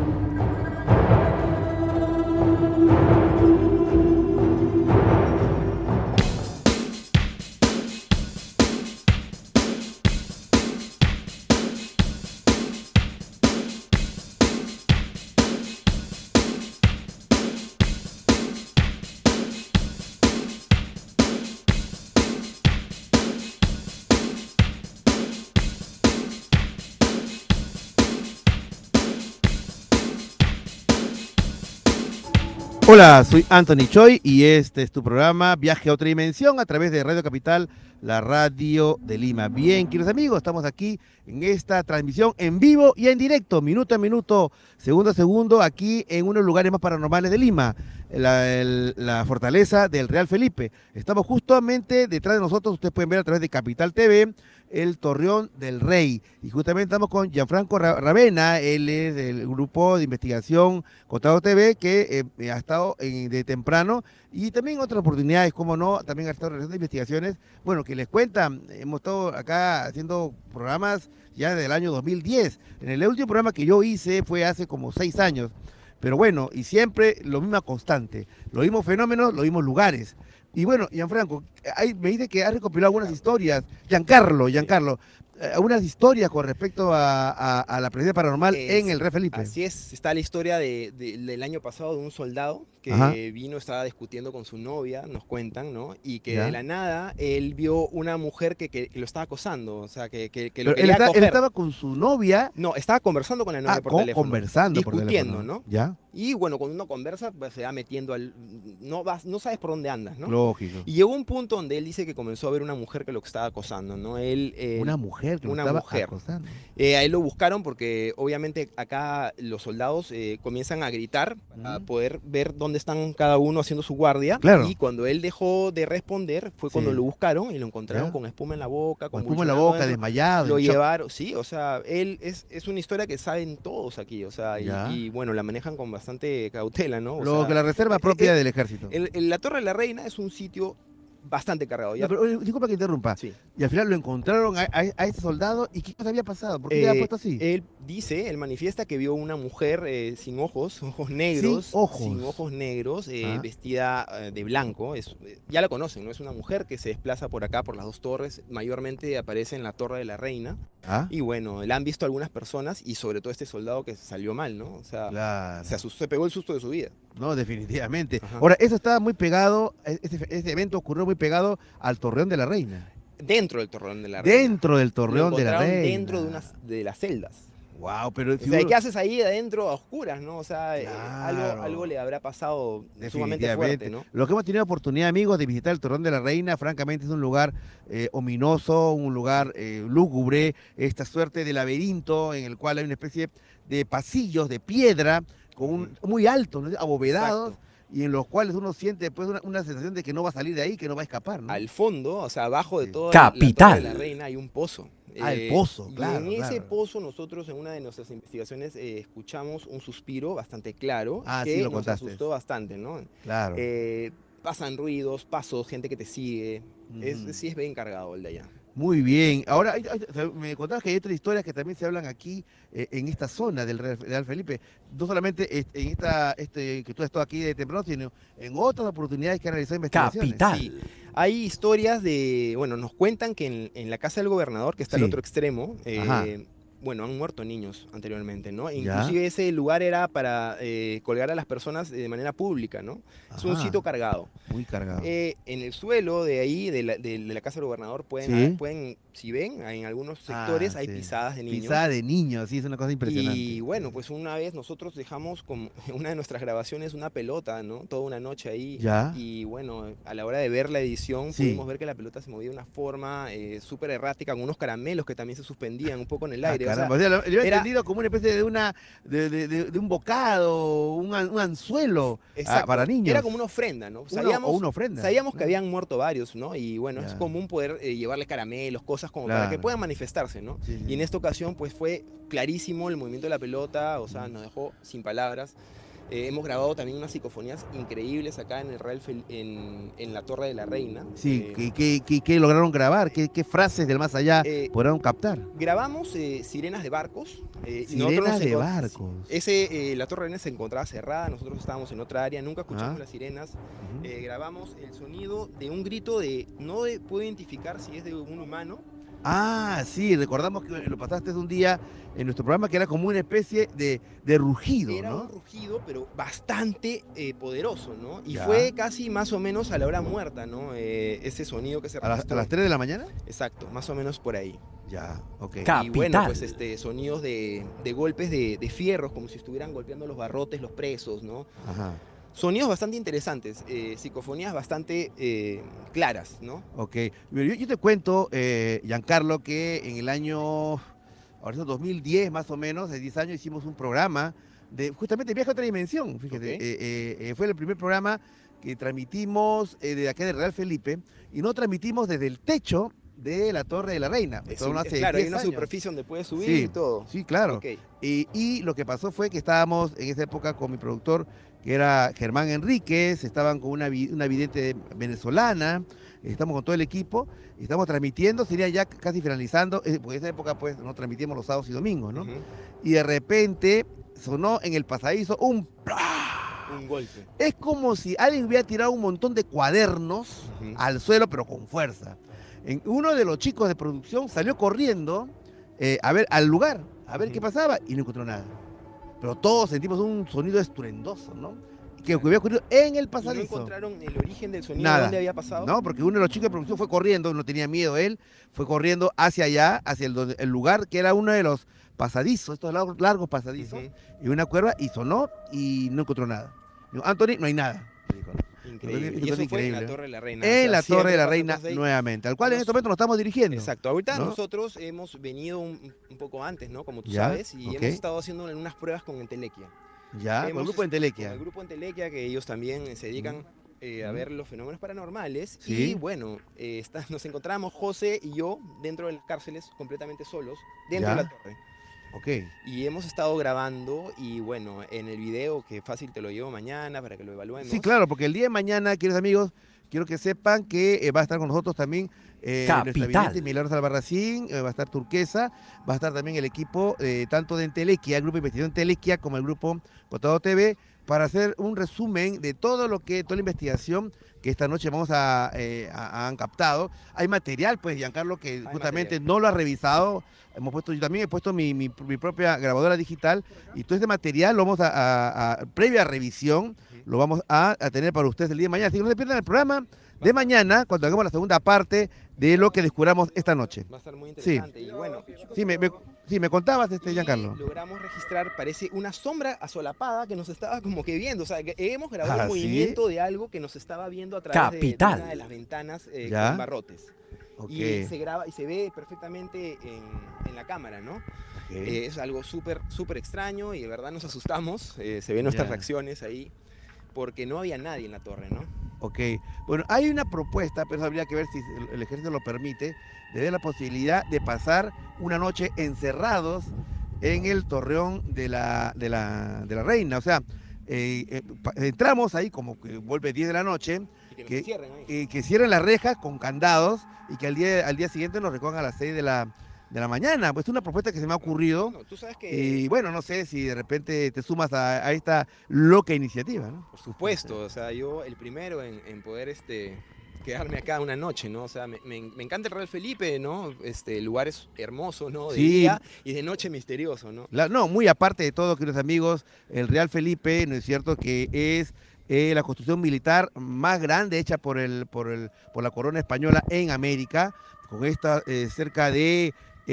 Hola, soy Anthony Choi y este es tu programa Viaje a otra dimensión a través de Radio Capital, la radio de Lima. Bien, queridos amigos, estamos aquí en esta transmisión en vivo y en directo, minuto a minuto, segundo a segundo, aquí en uno de los lugares más paranormales de Lima, la fortaleza del Real Felipe. Estamos justamente detrás de nosotros, ustedes pueden ver a través de Capital TV, el Torreón del Rey. Y justamente estamos con Gianfranco Ravena, él es del grupo de investigación Contado TV, que ha estado de temprano y también en otras oportunidades, como no, también ha estado realizando investigaciones, bueno, que les cuentan, hemos estado acá haciendo programas ya desde el año 2010. En el último programa que yo hice fue hace como 6 años, pero bueno, y siempre lo mismo constante, los mismos fenómenos, los mismos lugares. Y bueno, Gianfranco, me dice que ha recopilado algunas historias. Giancarlo, algunas historias con respecto a la presencia paranormal en el Rey Felipe. Así es, está la historia del año pasado de un soldado que Ajá. vino, estaba discutiendo con su novia, nos cuentan, ¿no? Y que Ya. de la nada él vio una mujer que lo estaba acosando, o sea, que lo Pero quería él coger. estaba con su novia. No, estaba conversando con la novia por teléfono. Conversando por discutiendo, teléfono. ¿no? Ya, Y bueno, cuando uno conversa, pues se va metiendo no sabes por dónde andas, ¿no? lógico. Y llegó un punto donde él dice que comenzó a ver una mujer que lo estaba acosando, ¿no? Una mujer que lo una estaba mujer. acosando. A él lo buscaron porque obviamente acá los soldados comienzan a gritar para poder ver dónde están cada uno haciendo su guardia. Claro. Y cuando él dejó de responder fue cuando Sí. lo buscaron y lo encontraron Ya. con espuma en la boca, Con espuma en la boca, convulsionando, desmayado. Lo en shock. llevaron, sí, o sea, él es una historia que saben todos aquí, o sea, Ya. y bueno, la manejan con bastante cautela, ¿no? O Lo sea, que la reserva propia del ejército. la Torre de la Reina es un sitio bastante cargado. No, pero, oye, disculpa que interrumpa. Sí. Y al final lo encontraron a ese soldado. ¿Y qué cosa había pasado? ¿Por qué le había puesto así? Él manifiesta que vio una mujer sin ojos negros, Sin ojos. sin ojos negros, Ah. vestida de blanco. Ya la conocen, ¿no? Es una mujer que se desplaza por acá, por las dos torres. Mayormente aparece en la Torre de la Reina. ¿Ah? Y bueno, la han visto algunas personas y sobre todo este soldado que salió mal, ¿no? O sea, Claro. se asustó, se pegó el susto de su vida. No, definitivamente. Ajá. Ahora, eso estaba muy pegado, ese evento ocurrió muy pegado al Torreón de la Reina. Dentro del Torreón de la Reina. Dentro del Lo Torreón de la encontraron Reina. dentro de las celdas. Wow, pero O sea, ¿qué haces ahí adentro a oscuras, no? O sea, Claro. algo le habrá pasado sumamente definitivamente. fuerte, ¿no? Lo que hemos tenido oportunidad, amigos, de visitar el Torreón de la Reina, francamente es un lugar ominoso, un lugar lúgubre, esta suerte de laberinto en el cual hay una especie de pasillos de piedra muy altos, ¿no? Abovedados. Exacto. Y en los cuales uno siente después una sensación de que no va a salir de ahí, que no va a escapar, ¿no? Al fondo, o sea, abajo de Sí. toda Capital. la Torre de la Reina hay un pozo. El pozo, y claro. en ese claro. pozo nosotros en una de nuestras investigaciones escuchamos un suspiro bastante claro Ah, que sí, lo nos contaste. asustó bastante, ¿no? Claro. Pasan ruidos, pasos, gente que te sigue. Ujú. Sí es bien cargado el de allá. Muy bien. Ahora, me contabas que hay otras historias que también se hablan aquí, en esta zona del Real Felipe. No solamente en que tú has estado aquí de temprano, sino en otras oportunidades que han realizado investigaciones. Capital. Sí. Hay historias bueno, nos cuentan que en la casa del gobernador, que está Sí. al otro extremo, Ajá. bueno, han muerto niños anteriormente, ¿no? Ya. Inclusive ese lugar era para colgar a las personas de manera pública, ¿no? Es un Ajá. sitio cargado. Muy cargado. En el suelo de ahí, de la casa del gobernador, pueden, Sí. si ven, en algunos sectores hay sí. pisadas de niños. Pisada de niños, sí, es una cosa impresionante. Y bueno, pues una vez nosotros dejamos con una de nuestras grabaciones una pelota, ¿no? Toda una noche ahí. Ya. Y bueno, a la hora de ver la edición Sí. pudimos ver que la pelota se movía de una forma súper errática, con unos caramelos que también se suspendían un poco en el aire. O sea, Caramba, o sea, lo había era- entendido como una especie de un bocado, un anzuelo exacto, para niños. Era como una ofrenda, ¿no? O una ofrenda. Sabíamos que Claro. habían muerto varios, ¿no? Y bueno, es Ya. común poder llevarle caramelos, cosas como para que Claro. puedan manifestarse, ¿no? Sí, sí. Y en esta ocasión, pues fue clarísimo el movimiento de la pelota, o sea, nos dejó sin palabras. Hemos grabado también unas psicofonías increíbles acá en el en la Torre de la Reina. Sí, ¿qué lograron grabar? ¿Qué frases del más allá eh, lograron captar? Grabamos sirenas de barcos. Y nosotros Sirenas nos de encon- barcos. La Torre de la Reina se encontraba cerrada, nosotros estábamos en otra área, nunca escuchamos Ah. las sirenas. Ujú. Grabamos el sonido de un grito puedo identificar si es de un humano. Ah, sí, recordamos que lo pasaste un día en nuestro programa que era como una especie de rugido, Era ¿no? un rugido, pero bastante poderoso, ¿no? Y Ya. fue casi más o menos a la hora muerta, ¿no? Ese sonido que se ¿A las registró. 3 de la mañana? Exacto, más o menos por ahí. Ya, ok. Y bueno, Capital. pues sonidos de golpes de fierros, como si estuvieran golpeando los barrotes, los presos, ¿no? Ajá, Sonidos bastante interesantes, psicofonías bastante claras, ¿no? ok. Mira, yo te cuento, Giancarlo, que en el año, ahora es 2010 más o menos, de 10 años, hicimos un programa de justamente Viaje a otra dimensión, fíjate. Ok. Fue el primer programa que transmitimos desde acá de Real Felipe y no transmitimos desde el techo de la Torre de la Reina. Esto no hace claro, hay 10 una años. superficie donde puedes subir Sí, y todo. Sí, claro. Ok. Y lo que pasó fue que estábamos en esa época con mi productor, que era Germán Enríquez, estaban con una vidente venezolana, estamos con todo el equipo, y estamos transmitiendo, sería ya casi finalizando, porque en esa época pues no transmitimos los sábados y domingos, ¿no? Ujú. Y de repente sonó en el pasadizo un ¡plá! Un golpe. Es como si alguien hubiera tirado un montón de cuadernos al suelo, pero con fuerza. Uno de los chicos de producción salió corriendo a ver al lugar, a ver qué pasaba, y no encontró nada. Pero todos sentimos un sonido estruendoso, ¿no? Que había ocurrido en el ¿Y no pasadizo. encontraron el origen del sonido? Nada. ¿Dónde había pasado? No, porque uno de los chicos de producción fue corriendo, no tenía miedo él, fue corriendo hacia allá, hacia el lugar que era uno de los pasadizos, estos largos pasadizos, y una cuerda, y sonó y no encontró nada. Digo, Anthony, no hay nada. Me dijo, ¿no? Increíble. Entonces, Y eso fue en increíble. la Torre de la Reina. En la Torre de la siempre Reina pasamos ahí. nuevamente, al cual en este momento nos estamos dirigiendo. Exacto, ahorita ¿no? nosotros hemos venido un poco antes, ¿no? Como tú Ya, sabes, y ok. hemos estado haciendo unas pruebas con Entelequia. Ya, con el grupo de Con Entelequia. el grupo Entelequia, que ellos también se dedican a ver los fenómenos paranormales. Sí. Y bueno, nos encontramos José y yo dentro de las cárceles, completamente solos, dentro Ya. de la torre. Ok. Y hemos estado grabando y bueno, en el video, que fácil te lo llevo mañana para que lo evaluemos. Sí, claro, porque el día de mañana, queridos amigos, quiero que sepan que va a estar con nosotros también nuestra Capital. vidente Milagros Albarracín, va a estar Turquesa, va a estar también el equipo tanto de Entelequia, el grupo de investigación Entelequia, como el grupo Cotado TV, para hacer un resumen de toda la investigación que esta noche han captado. Hay material, pues, Giancarlo, que justamente material. no lo ha revisado. Yo también he puesto mi propia grabadora digital, y todo este material lo vamos previa revisión, lo vamos a tener para ustedes el día de mañana. Así que no se pierdan el programa de mañana, cuando hagamos la segunda parte de lo que descubramos esta noche. Va a estar muy interesante. Y bueno, Sí, me contabas, y Giancarlo. logramos registrar, parece una sombra asolapada que nos estaba como que viendo. O sea, que hemos grabado Ah, el ¿sí? movimiento de algo que nos estaba viendo a través de Capital. una de las ventanas Ya. con barrotes. Ok. Y se graba y se ve perfectamente en la cámara, ¿no? Ok. Es algo súper extraño y de verdad nos asustamos. Se ven nuestras Ya. reacciones ahí porque no había nadie en la torre, ¿no? Ok, bueno, hay una propuesta, pero habría que ver si el ejército lo permite, de ver la posibilidad de pasar una noche encerrados en el torreón de la reina. O sea, entramos ahí como que vuelve 10 de la noche, Y que nos cierren ahí. que cierren las rejas con candados y que al día siguiente nos recojan a las 6 de la mañana. Pues es una propuesta que se me ha ocurrido. Bueno, tú sabes que... Y bueno, no sé si de repente te sumas a esta loca iniciativa, ¿no? Por supuesto, o sea, yo el primero en poder quedarme acá una noche, ¿no? O sea, me encanta el Real Felipe, ¿no? El lugar es hermoso, ¿no? De Sí. día y de noche misterioso, ¿no? No, muy aparte de todo, queridos amigos, el Real Felipe, ¿no es cierto?, que es la construcción militar más grande hecha por la corona española en América, con esta cerca de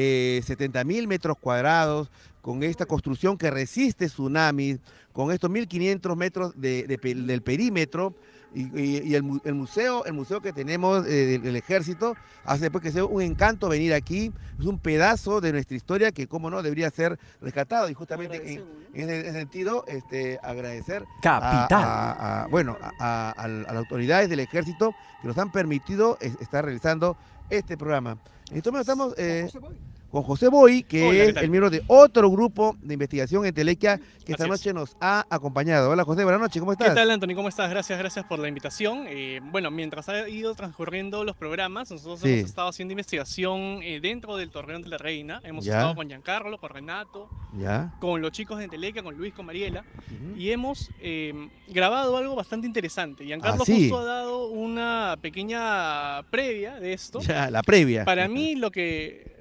70.000 metros cuadrados, con esta construcción que resiste tsunamis, con estos 1.500 metros del perímetro, y el museo que tenemos del ejército hace pues que sea un encanto venir aquí. Es un pedazo de nuestra historia que, cómo no, debería ser rescatado, y justamente en ese sentido agradecer Capital. a las autoridades del ejército que nos han permitido estar realizando este programa. Entonces estamos con José Boy, que Hola, ¿qué es tal? el miembro de otro grupo de investigación en Entelequia, que esta Así noche nos ha acompañado. Hola José, buenas noches, ¿cómo estás? ¿Qué tal, Anthony? ¿Cómo estás? Gracias por la invitación. Bueno, mientras ha ido transcurriendo los programas, nosotros Sí. hemos estado haciendo investigación dentro del Torreón de la Reina. Hemos Ya. estado con Giancarlo, con Renato, Ya. con los chicos de Entelequia, con Luis, con Mariela, Ujú. y hemos grabado algo bastante interesante. Giancarlo sí. justo ha dado una pequeña previa de esto. Ya, la previa. Para mí lo que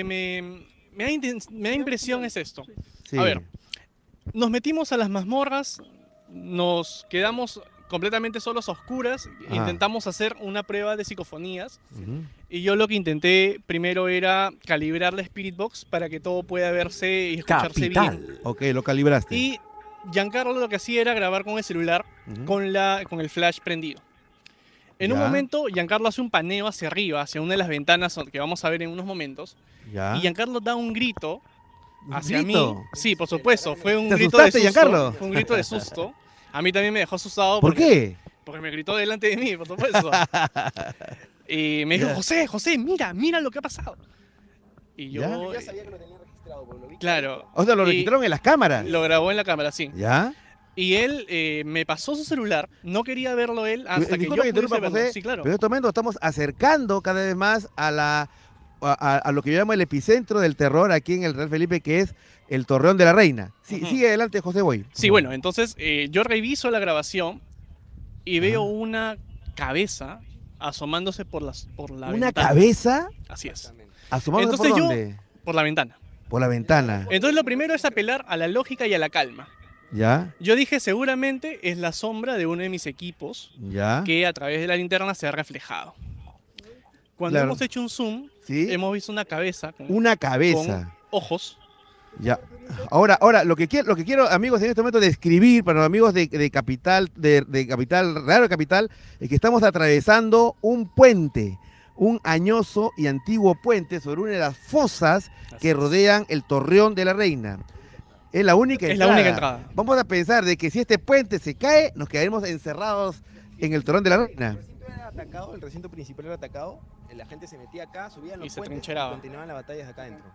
me da impresión es esto. Sí. A ver, nos metimos a las mazmorras, nos quedamos completamente solos a oscuras, Ah. intentamos hacer una prueba de psicofonías, Ujú. y yo lo que intenté primero era calibrar la Spirit Box para que todo pueda verse y escucharse bien. Capital. Ok, lo calibraste. Y Giancarlo lo que hacía era grabar con el celular, Ujú. con el flash prendido. En un Ya. momento, Giancarlo hace un paneo hacia arriba, hacia una de las ventanas que vamos a ver en unos momentos, Ya. y Giancarlo da un grito ¿Un hacia grito? mí. Sí, por supuesto, fue un ¿Te grito de asustaste, susto. Giancarlo? Fue un grito de susto. A mí también me dejó asustado. ¿Por qué? Porque me gritó delante de mí, por supuesto. Y me dijo, Ya. José, mira lo que ha pasado. Y yo, Ya. Yo ya sabía que lo tenía registrado, porque lo vi. claro, O sea, lo Y- registraron en las cámaras. lo grabó en la cámara, sí. ¿Ya? Y él me pasó su celular, no quería verlo él hasta que yo Disculpa que pudiese interrumpa, verlo. José, Sí, claro. pero en este momento estamos acercando cada vez más a la a lo que yo llamo el epicentro del terror aquí en el Real Felipe, que es el Torreón de la Reina. Sí, sigue adelante, José Boy. Sí, bueno, entonces yo reviso la grabación y veo una cabeza asomándose por la ¿Una ventana. cabeza? Así es. ¿Asomándose Entonces por yo- dónde? Por la ventana. Por la ventana. Entonces lo primero es apelar a la lógica y a la calma. ¿Ya? Yo dije, seguramente es la sombra de uno de mis equipos ¿Ya? que a través de la linterna se ha reflejado. Cuando Claro. hemos hecho un zoom, ¿Sí? hemos visto una cabeza con, Una cabeza. con ojos. Ya. Ahora, lo que quiero, amigos, en este momento describir para los amigos de Capital, de Capital, Radio Capital, es que estamos atravesando un puente, un añoso y antiguo puente sobre una de las fosas que rodean el Torreón de la Reina. Es la única Es la única entrada. Vamos a pensar de que si este puente se cae, nos quedaremos encerrados en el Torreón de la Reina. Era atacado, el recinto principal era atacado, la gente se metía acá, subían los se puentes y trincheraba. continuaban las batallas acá adentro.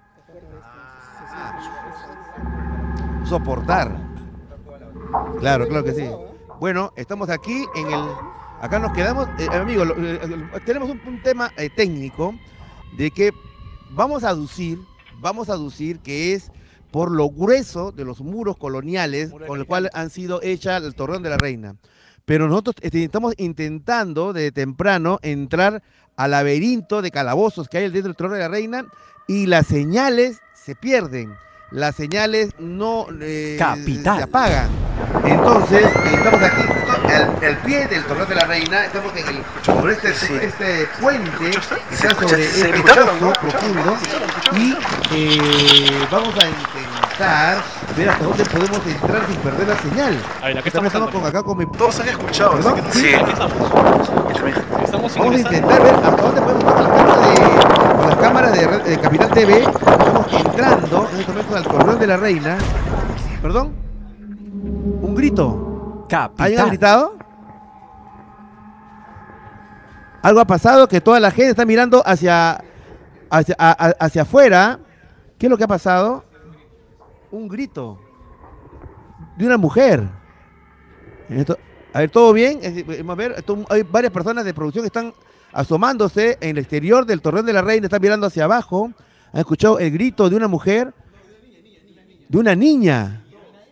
Soportar. Claro, claro que sí. Bueno, estamos aquí en el... Acá nos quedamos, amigos, tenemos un tema técnico de que vamos a aducir que es por lo grueso de los muros coloniales con el cual han sido hechas el Torreón de la Reina. Pero nosotros estamos intentando desde temprano entrar al laberinto de calabozos que hay dentro del Torreón de la Reina y las señales se pierden. Las señales no Capital. se apagan. Entonces, estamos aquí justo al pie del Torreón de la Reina, estamos sobre este puente que está sobre este pozo profundo y vamos a intentar ver hasta dónde podemos entrar sin perder la señal. A ver, acá Estamos estamos. acá con mi... Todos han escuchado. ¿Perdón? así que- Sí. Aquí estamos. Estamos Vamos a ingresando. intentar ver hasta dónde podemos entrar con las cámaras de Capital TV. Estamos entrando en este momento al Torreón de la Reina. ¿Perdón? Un grito. ¿Alguien ha Capital. gritado? Algo ha pasado que toda la gente está mirando hacia afuera. ¿Qué es lo que ha pasado? Un grito de una mujer. A ver, ¿todo bien? Vamos a ver, hay varias personas de producción que están asomándose en el exterior del Torreón de la Reina, están mirando hacia abajo. Han escuchado el grito de una mujer, de una niña.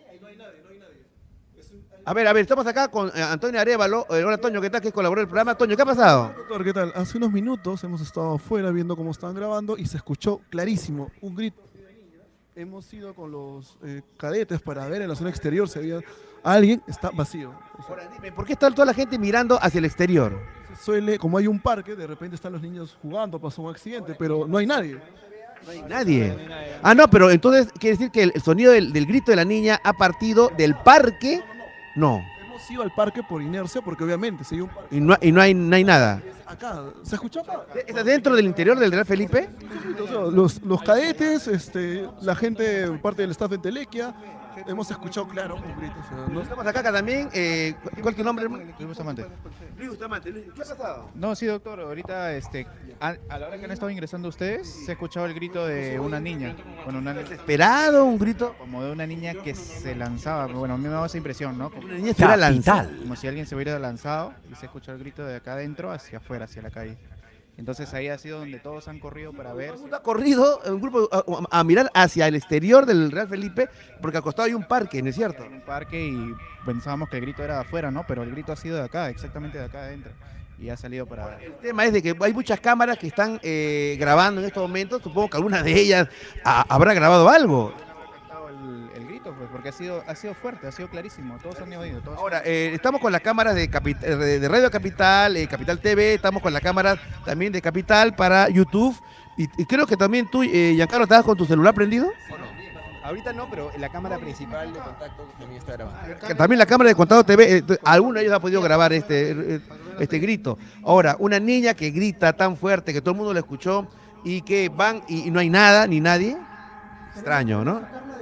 A ver, estamos acá con Antonio Arévalo. Hola, Antonio, ¿qué tal? Que colaboró en el programa. Antonio, ¿qué ha pasado? Doctor, ¿qué tal? Hace unos minutos hemos estado afuera viendo cómo estaban grabando y se escuchó clarísimo un grito. Hemos ido con los cadetes para ver en la zona exterior si había alguien, está vacío. O sea, Ahora, dime, ¿por qué está toda la gente mirando hacia el exterior? suele, como hay un parque, de repente están los niños jugando, pasó un accidente, pero no hay nadie. No hay nadie. Ah, no, pero entonces quiere decir que el sonido del grito de la niña ha partido del parque. No. Hemos ido al parque por inercia, porque obviamente si hay un parque Y no hay nada. acá, ¿se escuchó acá? ¿Está dentro del interior del Real Felipe? O sea, los cadetes, la gente, parte del staff de Telequia, hemos escuchado claro un grito. O sea, ¿no? Estamos acá también. ¿Cuál es tu nombre, hermano? Luis Bustamante. Luis Bustamante. ¿Qué ha pasado? No, sí, doctor. Ahorita, a la hora que han estado ingresando ustedes, se ha escuchado el grito de una niña. Bueno, una niña, ¿Esperado un grito? como de una niña que se lanzaba. Bueno, a mí me daba esa impresión, ¿no? Como, Una niña se hubiera lanzado. como si alguien se hubiera lanzado y se escuchó el grito de acá adentro hacia afuera, hacia la calle. Entonces ahí ha sido donde todos han corrido para ver. Todo el mundo ha corrido, un grupo, a mirar hacia el exterior del Real Felipe, porque al costado hay un parque, ¿no es cierto? En un parque y pensábamos que el grito era de afuera, ¿no? Pero el grito ha sido de acá, exactamente de acá adentro. Y ha salido para... El tema es de que hay muchas cámaras que están grabando en estos momentos. Supongo que alguna de ellas habrá grabado algo. El grito, pues, porque ha sido fuerte, ha sido clarísimo. Todos han oído. Todos Ahora, estamos con las cámaras de Radio Capital, Capital TV, estamos con las cámaras también de Capital para YouTube. Y creo que también tú, Giancarlo, ¿estabas con tu celular prendido? Ahorita no, pero la cámara principal de contacto también está grabando. También la cámara de Contado TV, alguno de ellos ha podido grabar este grito. Ahora, una niña que grita tan fuerte que todo el mundo lo escuchó y que van y no hay nada ni nadie. Extraño, ¿no?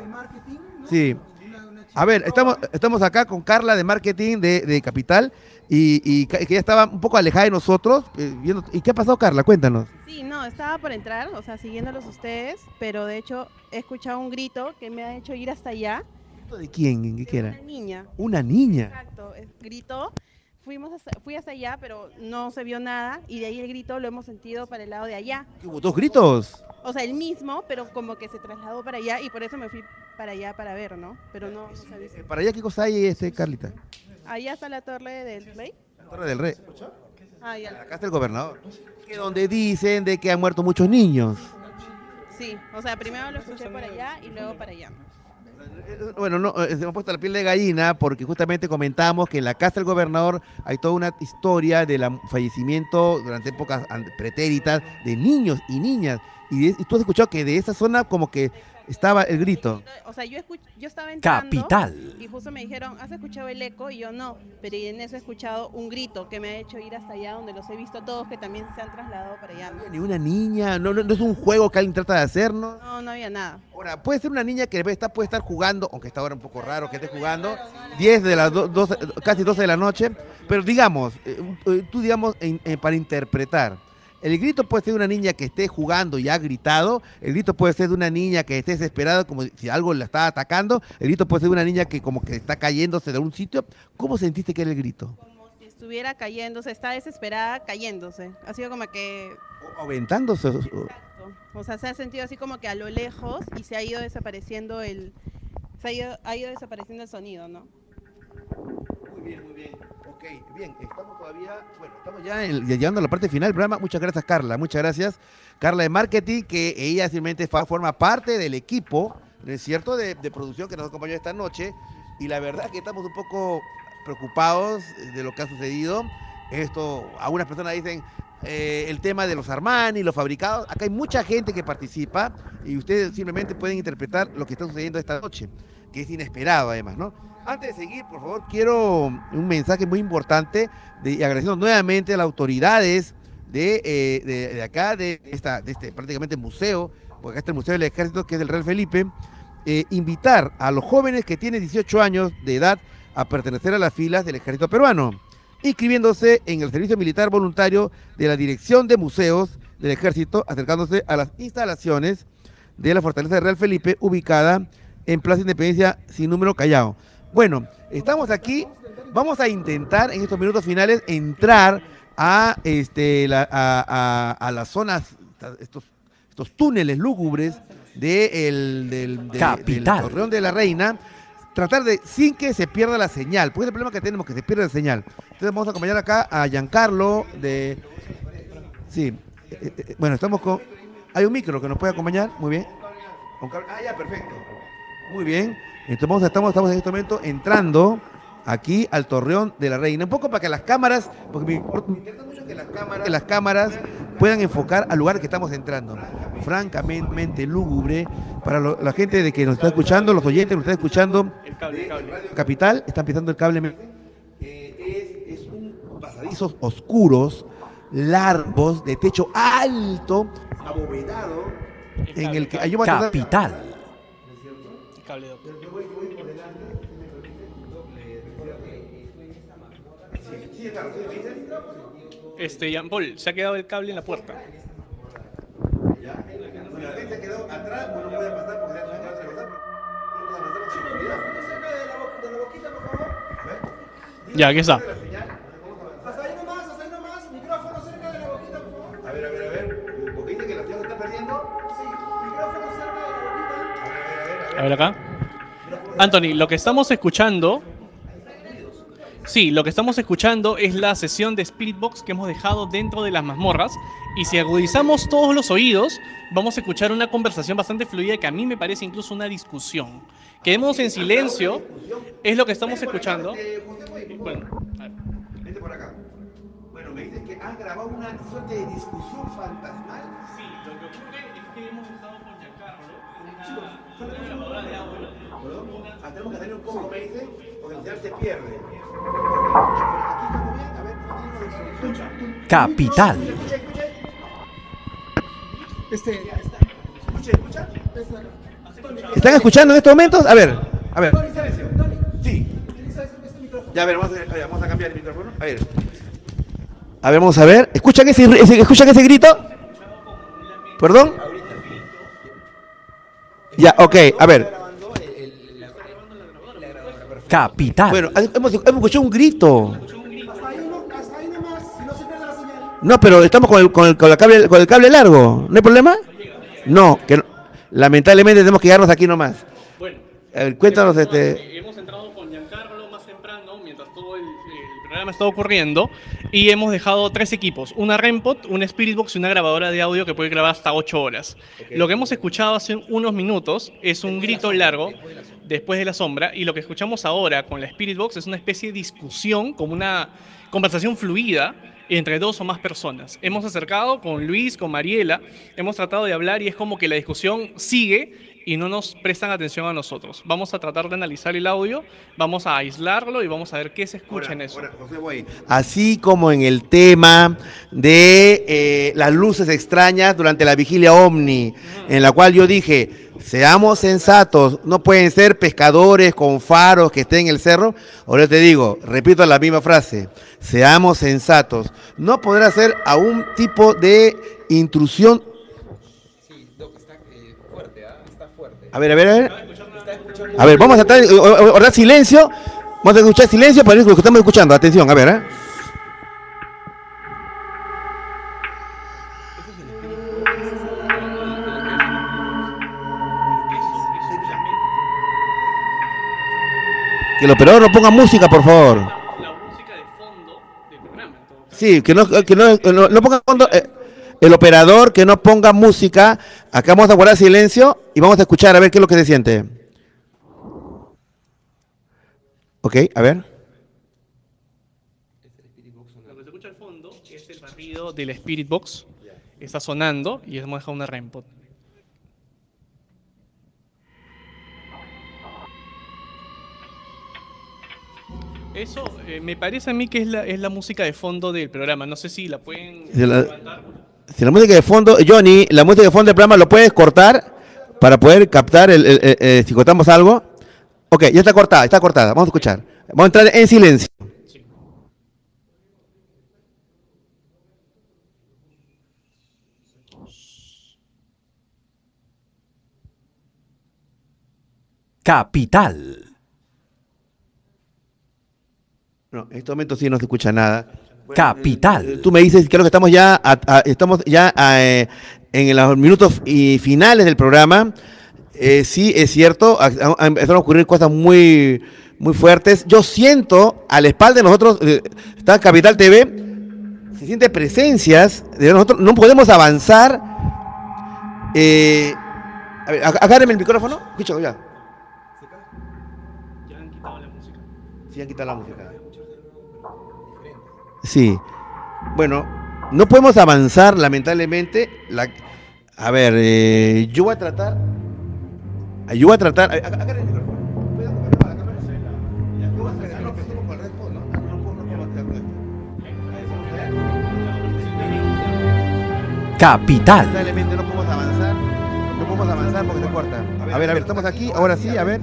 Sí. A ver, estamos acá con Carla de Marketing de Capital y que ya estaba un poco alejada de nosotros. Viendo, ¿y qué ha pasado, Carla? Cuéntanos. Sí, no, estaba por entrar, o sea, siguiéndolos ustedes, pero de hecho he escuchado un grito que me ha hecho ir hasta allá. ¿De quién? ¿Qué De era? una niña. Una niña. Exacto, gritó fui hasta allá, pero no se vio nada, y de ahí el grito lo hemos sentido para el lado de allá. ¿Hubo dos gritos? O sea, el mismo, pero como que se trasladó para allá, y por eso me fui para allá para ver, ¿no? Pero no se ha visto. ¿Para allá qué cosa hay, Carlita? Allá está la Torre del Rey. La Torre del Rey. Ah, ya. La casa del gobernador. Que donde dicen de que han muerto muchos niños. Sí, o sea, primero lo escuché por allá y luego para allá. Bueno, no, se me ha puesto la piel de gallina porque justamente comentamos que en la casa del gobernador hay toda una historia del fallecimiento durante épocas pretéritas de niños y niñas. Y tú has escuchado que de esa zona como que estaba el grito. O sea, yo estaba entrando Capital. y justo me dijeron, ¿has escuchado el eco? Y yo no, pero en eso he escuchado un grito que me ha hecho ir hasta allá, donde los he visto todos que también se han trasladado para allá. Ni una niña, no es un juego que alguien trata de hacer, ¿no? No había nada. Ahora, puede ser una niña que puede estar jugando, aunque está ahora un poco raro que esté jugando, 10 de las 12, casi 12 de la noche, pero digamos, tú digamos, para interpretar, el grito puede ser de una niña que esté jugando y ha gritado, el grito puede ser de una niña que esté desesperada como si algo la está atacando, el grito puede ser de una niña que como que está cayéndose de un sitio. ¿Cómo sentiste que era el grito? Como si estuviera cayéndose, está desesperada cayéndose. Ha sido como que... Aventándose. Exacto. O sea, se ha sentido así como que a lo lejos y se ha ido desapareciendo ha ido desapareciendo el sonido, ¿no? Muy bien, muy bien. Ok, bien, estamos ya llegando a la parte final del programa. Muchas gracias, Carla. Muchas gracias, Carla de Marketing, que ella simplemente forma parte del equipo, ¿no es cierto?, de producción que nos acompañó esta noche. Y la verdad que estamos un poco preocupados de lo que ha sucedido. Algunas personas dicen el tema de los Armani, los fabricados. Acá hay mucha gente que participa y ustedes simplemente pueden interpretar lo que está sucediendo esta noche, que es inesperado además, ¿no? Antes de seguir, por favor, quiero un mensaje muy importante y agradeciendo nuevamente a las autoridades de acá, de este prácticamente museo, porque acá está el Museo del Ejército, que es del Real Felipe, invitar a los jóvenes que tienen 18 años de edad a pertenecer a las filas del Ejército peruano, inscribiéndose en el Servicio Militar Voluntario de la Dirección de Museos del Ejército, acercándose a las instalaciones de la Fortaleza del Real Felipe, ubicada en Plaza Independencia sin número, Callao. Bueno, estamos aquí, vamos a intentar en estos minutos finales entrar a las zonas, estos túneles lúgubres del Torreón de la Reina, tratar de, sin que se pierda la señal, porque es el problema que tenemos, que se pierde la señal. Entonces vamos a acompañar acá a Giancarlo sí, bueno, estamos con, hay un micro que nos puede acompañar, muy bien. Ya, perfecto. Muy bien. Entonces estamos en este momento entrando aquí al Torreón de la Reina. Un poco para que las cámaras, porque me interesa mucho que las cámaras puedan enfocar al lugar que estamos entrando. Francamente lúgubre para la gente de que nos está escuchando, los oyentes que nos están escuchando. El cable. Capital, están pisando el cable. Es un pasadizos oscuros, largos, de techo alto, abovedado, en el que yo voy a Capital. El cable de Jean Paul, se ha quedado el cable en la puerta. Bueno, la gente quedó atrás, no puede pasar porque no puede pasar. Ya, aquí está. Hasta ahí nomás, micrófono cerca de la boquita, por favor. A ver, porque dice que la señal se está perdiendo. Sí, micrófono cerca de la boquita. A ver acá. Anthony, lo que estamos escuchando... Sí, lo que estamos escuchando es la sesión de Spirit Box que hemos dejado dentro de las mazmorras. Y si agudizamos todos los oídos, vamos a escuchar una conversación bastante fluida que a mí me parece incluso una discusión. Quedemos en silencio, es lo que estamos escuchando. Bueno, a ver. Vente por acá. Bueno, me dicen que han grabado una suerte de discusión fantasmal. Sí, lo que ocurre es que hemos dejado con Giancarlo una grabadora de audio. Tenemos que tener un poco, me dicen, porque el señal se pierde. Capital. ¿Escucha? ¿Están escuchando en estos momentos? A ver. Sí. Ya, a ver, vamos a cambiar el micrófono. A ver, vamos a ver. ¿Escuchan ese grito? ¿Perdón? Ya, ok, a ver. Capital. Bueno, hemos escuchado un grito. No, pero estamos con el cable largo. ¿No hay problema? No, lamentablemente tenemos que quedarnos aquí nomás. Bueno, a ver, cuéntanos hemos entrado con Giancarlo más temprano, mientras todo el programa está ocurriendo, y hemos dejado 3 equipos, una REMPOD, una Spiritbox y una grabadora de audio que puede grabar hasta 8 horas. Okay. Lo que hemos escuchado hace unos minutos es un grito largo después de la sombra, y lo que escuchamos ahora con la Spiritbox es una especie de discusión, como una conversación fluida entre 2 o más personas. Hemos acercado con Luis, con Mariela, hemos tratado de hablar y es como que la discusión sigue y no nos prestan atención a nosotros. Vamos a tratar de analizar el audio, vamos a aislarlo y vamos a ver qué se escucha en eso. Así como en el tema de las luces extrañas durante la vigilia Omni, en la cual yo dije, seamos sensatos, no pueden ser pescadores con faros que estén en el cerro. Ahora te digo, repito la misma frase, seamos sensatos. No podrá ser a un tipo de intrusión. A ver. A ver, vamos a orar silencio. Vamos a escuchar silencio para lo que estamos escuchando. Atención, a ver, Que el operador no ponga música, por favor. La música de fondo del programa. Sí, que no ponga fondo. El operador que no ponga música. Acá vamos a guardar silencio y vamos a escuchar a ver qué es lo que se siente. Ok, a ver. Lo que se escucha al fondo es el barrido del Spirit Box. Está sonando y hemos dejado una REMPOD. Eso me parece a mí que es la música de fondo del programa. No sé si la pueden levantar. Si la música de fondo, Johnny, la música de fondo del programa lo puedes cortar para poder captar si cortamos algo. Ok, ya está cortada. Vamos a escuchar. Vamos a entrar en silencio. Sí. Capital. No, en este momento sí no se escucha nada. Capital. Tú me dices, creo que estamos ya en los minutos finales del programa. Sí, es cierto, empezaron a ocurrir cosas muy, muy fuertes. Yo siento, a la espalda de nosotros, está Capital TV, se siente presencias de nosotros, no podemos avanzar. A ver, agárreme el micrófono, escucha, ya. Ya han quitado la música. Sí, han quitado la música. Sí, bueno, no podemos avanzar, lamentablemente. A ver, yo voy a tratar. Agarra el micrófono. Capital. Lamentablemente no podemos avanzar porque se corta. A ver, estamos aquí, ahora sí, a ver.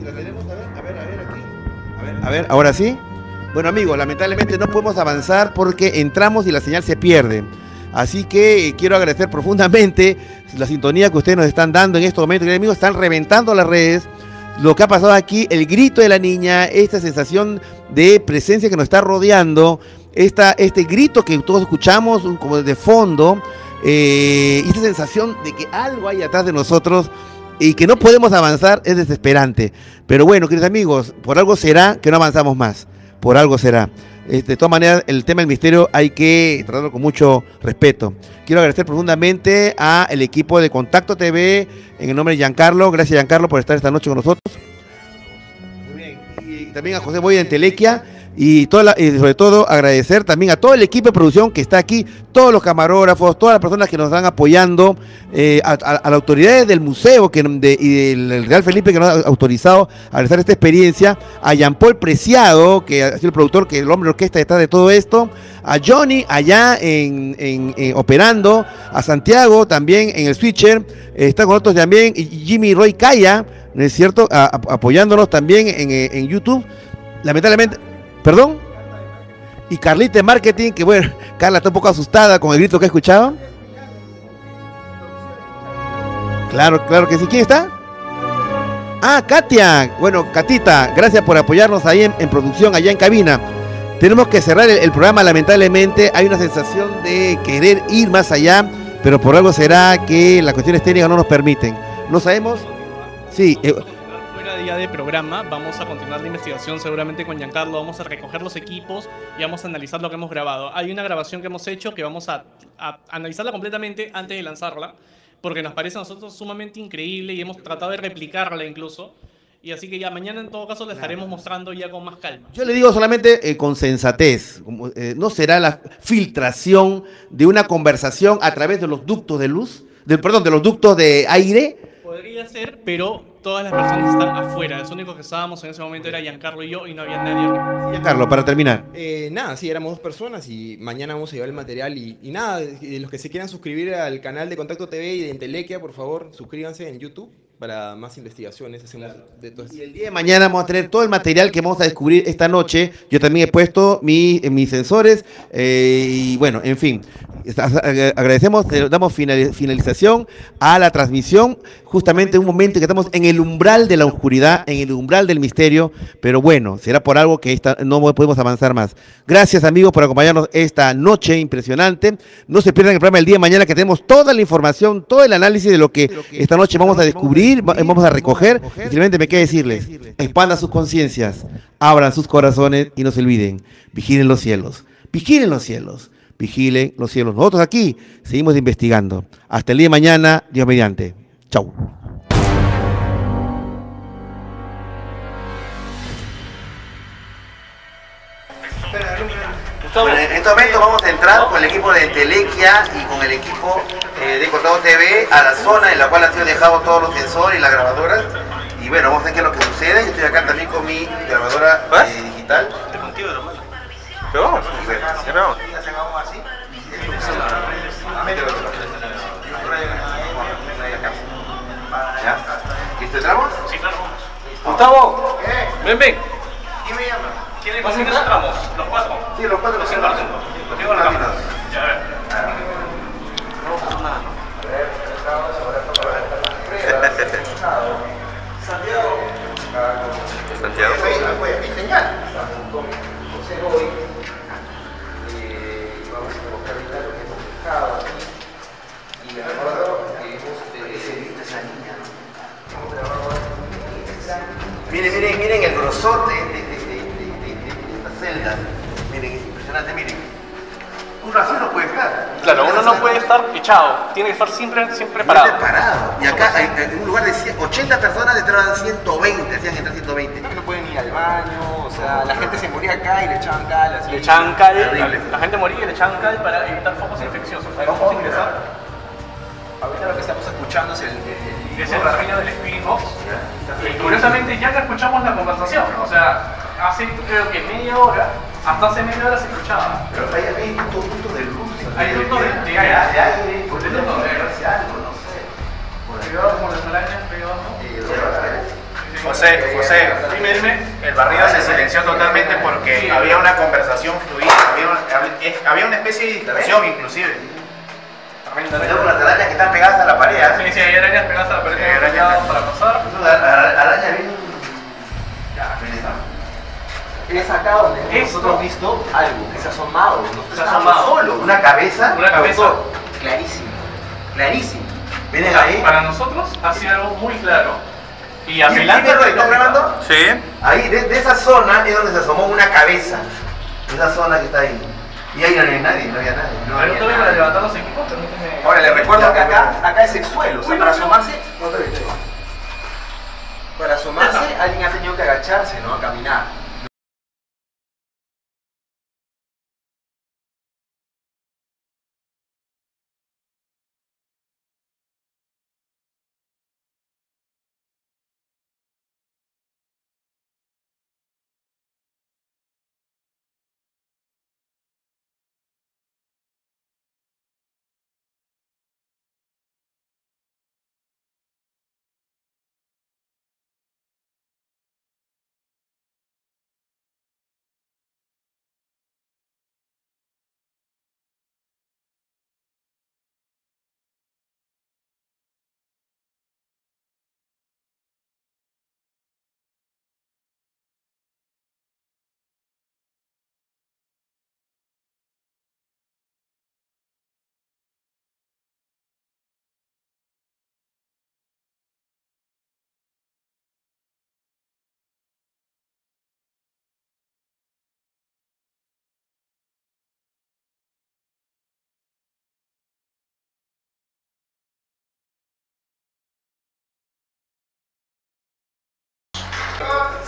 A ver, ahora sí. Bueno, amigos, lamentablemente no podemos avanzar porque entramos y la señal se pierde. Así que quiero agradecer profundamente la sintonía que ustedes nos están dando en estos momentos. Amigos, están reventando las redes. Lo que ha pasado aquí, el grito de la niña, esta sensación de presencia que nos está rodeando, este grito que todos escuchamos como de fondo, y esta sensación de que algo hay atrás de nosotros y que no podemos avanzar es desesperante. Pero bueno, queridos amigos, por algo será que no avanzamos más. Por algo será. De todas maneras, el tema del misterio hay que tratarlo con mucho respeto. Quiero agradecer profundamente al equipo de Contacto TV, en el nombre de Giancarlo. Gracias, Giancarlo, por estar esta noche con nosotros. Muy bien. Y también a José Boya en Telequia. Y sobre todo agradecer también a todo el equipo de producción que está aquí, todos los camarógrafos, todas las personas que nos están apoyando, a las autoridades del museo y del Real Felipe que nos ha autorizado a realizar esta experiencia, a Jean-Paul Preciado, que ha sido el productor, que es el hombre de orquesta detrás de todo esto, a Johnny allá operando, a Santiago también en el switcher, está con nosotros también y Jimmy Roy Calla, ¿no es cierto?, apoyándonos también en YouTube. Lamentablemente, ¿perdón? Y Carlita de Marketing, que bueno, Carla está un poco asustada con el grito que ha escuchado. Claro que sí. ¿Quién está? Ah, Katia. Bueno, Catita, gracias por apoyarnos ahí en producción, allá en cabina. tenemos que cerrar el programa, lamentablemente. Hay una sensación de querer ir más allá, pero por algo será que las cuestiones técnicas no nos permiten. No sabemos. Sí. Fuera día de programa, vamos a continuar la investigación seguramente con Giancarlo, vamos a recoger los equipos y vamos a analizar lo que hemos grabado. Hay una grabación que hemos hecho que vamos a analizarla completamente antes de lanzarla, porque nos parece a nosotros sumamente increíble y hemos tratado de replicarla incluso. Y así que ya mañana en todo caso la estaremos mostrando ya con más calma. Yo le digo solamente con sensatez, no será la filtración de una conversación a través de los ductos de luz, de los ductos de aire. Podría ser, pero todas las personas están afuera. El único que estábamos en ese momento era Giancarlo y yo y no había nadie. Giancarlo, para terminar. Nada, sí, éramos 2 personas y mañana vamos a llevar el material y nada, los que se quieran suscribir al canal de Contacto TV y de Entelequia, por favor, suscríbanse en YouTube para más investigaciones. Hacemos de todo y el día de mañana vamos a tener todo el material que vamos a descubrir esta noche. Yo también he puesto mis sensores y bueno, en fin. Agradecemos, damos finalización a la transmisión, justamente en un momento en que estamos en el umbral de la oscuridad, en el umbral del misterio, pero bueno, será por algo que no podemos avanzar más. Gracias amigos por acompañarnos esta noche impresionante. No se pierdan el programa del día de mañana, que tenemos toda la información, todo el análisis de lo que esta noche vamos a descubrir, vamos a recoger, y finalmente me queda decirles, expandan sus conciencias, abran sus corazones y no se olviden, vigilen los cielos, vigilen los cielos. Vigilen los cielos. Nosotros aquí seguimos investigando. Hasta el día de mañana, Dios mediante. Chau. Bueno, en este momento vamos a entrar con el equipo de Entelequia y con el equipo de Contacto TV a la zona en la cual han sido dejados todos los sensores y las grabadoras. Y bueno, vamos a ver qué es lo que sucede. Yo estoy acá también con mi grabadora digital. Estoy contigo, hermano. Pero vamos, ya vamos. Así. ¿Ya? ¿Listo, entramos? Sí, claro, vamos. Gustavo, ven. ¿Quién me llama? ¿Quiénes entramos? ¿Los 4? Sí, los 4. Los 5. Los tengo en la cámara. Ya, a ver. No pasa nada. A ver, Santiago. Santiago. ¿Hay señal? Entonces hoy vamos a buscar ahorita lo que hemos fijado aquí. Y me acuerdo que hemos visto esa niña. Miren el grosor de esta celda. Miren, es impresionante, miren. Uno así no puede estar. Claro, uno no puede estar echado, tiene que estar siempre parado. Y acá, en un lugar de 80 personas, entraban 120, hacían entrar 120. No pueden ir al baño, o sea, la gente se moría acá y le echaban cal. Así. Le echaban cal, la gente moría y le echaban cal para evitar focos infecciosos. Vamos a ingresar. Ahorita lo que estamos escuchando es el reino del Spirit Box. Y curiosamente ya no escuchamos la conversación, o sea, hace creo que media hora, hasta hace media hora se escuchaba. Pero hay puntos de luz. Hay ductos de aire. De ductos de aire. Cuidado con las arañas, cuidado. José, dime. El barrido se silenció totalmente porque había una conversación fluida, había una especie de discusión inclusive. Cuidado con las arañas que están pegadas a la pared. Sí, hay arañas pegadas a la pared. Hay arañas para pasar. Arañas bien. Ya, es acá donde nosotros hemos visto algo que se ha asomado. Se ha asomado. Solo, una cabeza. Clarísimo. ¿Vienen ahí? Para nosotros ha sido algo muy claro. Y apelante. ¿Estás grabando? Sí. Ahí, de esa zona es donde se asomó una cabeza. Esa zona que está ahí. Y ahí no había nadie, no había nadie. Pero tú para levantar los equipos, permíteme. Ahora, le recuerdo que acá es el suelo, o sea, para asomarse. Para asomarse, alguien ha tenido que agacharse, ¿no? A caminar.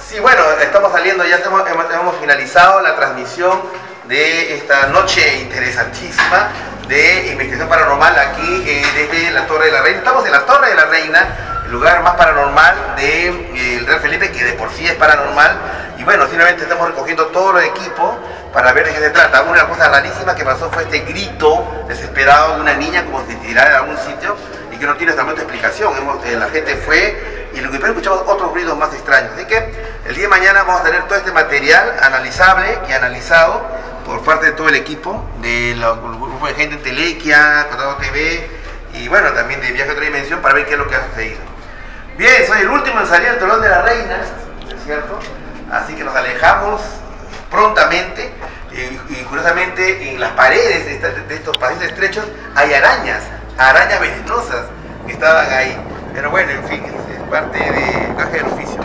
Sí, bueno, estamos saliendo, ya hemos finalizado la transmisión de esta noche interesantísima de investigación paranormal aquí desde la Torre de la Reina. Estamos en la Torre de la Reina, el lugar más paranormal del Real Felipe, que de por sí es paranormal. Y bueno, simplemente estamos recogiendo todos los equipos para ver de qué se trata. Una cosa rarísima que pasó fue este grito desesperado de una niña como si tirara en algún sitio y que no tiene hasta el momento explicación. La gente fue y lo que escuchamos otros ruidos más extraños. Así que el día de mañana vamos a tener todo este material analizable y analizado por parte de todo el equipo, del grupo de gente en Telequia, Cotado TV y bueno, también de Viaje a Otra Dimensión, para ver qué es lo que ha sucedido. Bien, soy el último en salir del Telón de la Reina, ¿es cierto? Así que nos alejamos prontamente y curiosamente en las paredes de estos pasillos estrechos hay arañas venenosas que estaban ahí. Pero bueno, en fin, es parte de caja del oficio.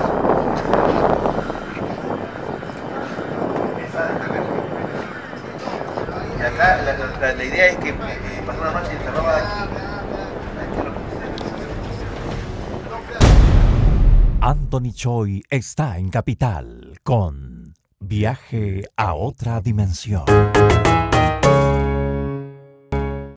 Y acá la idea es que pasó una noche encerrada aquí. Anthony Choi está en Capital con Viaje a Otra Dimensión.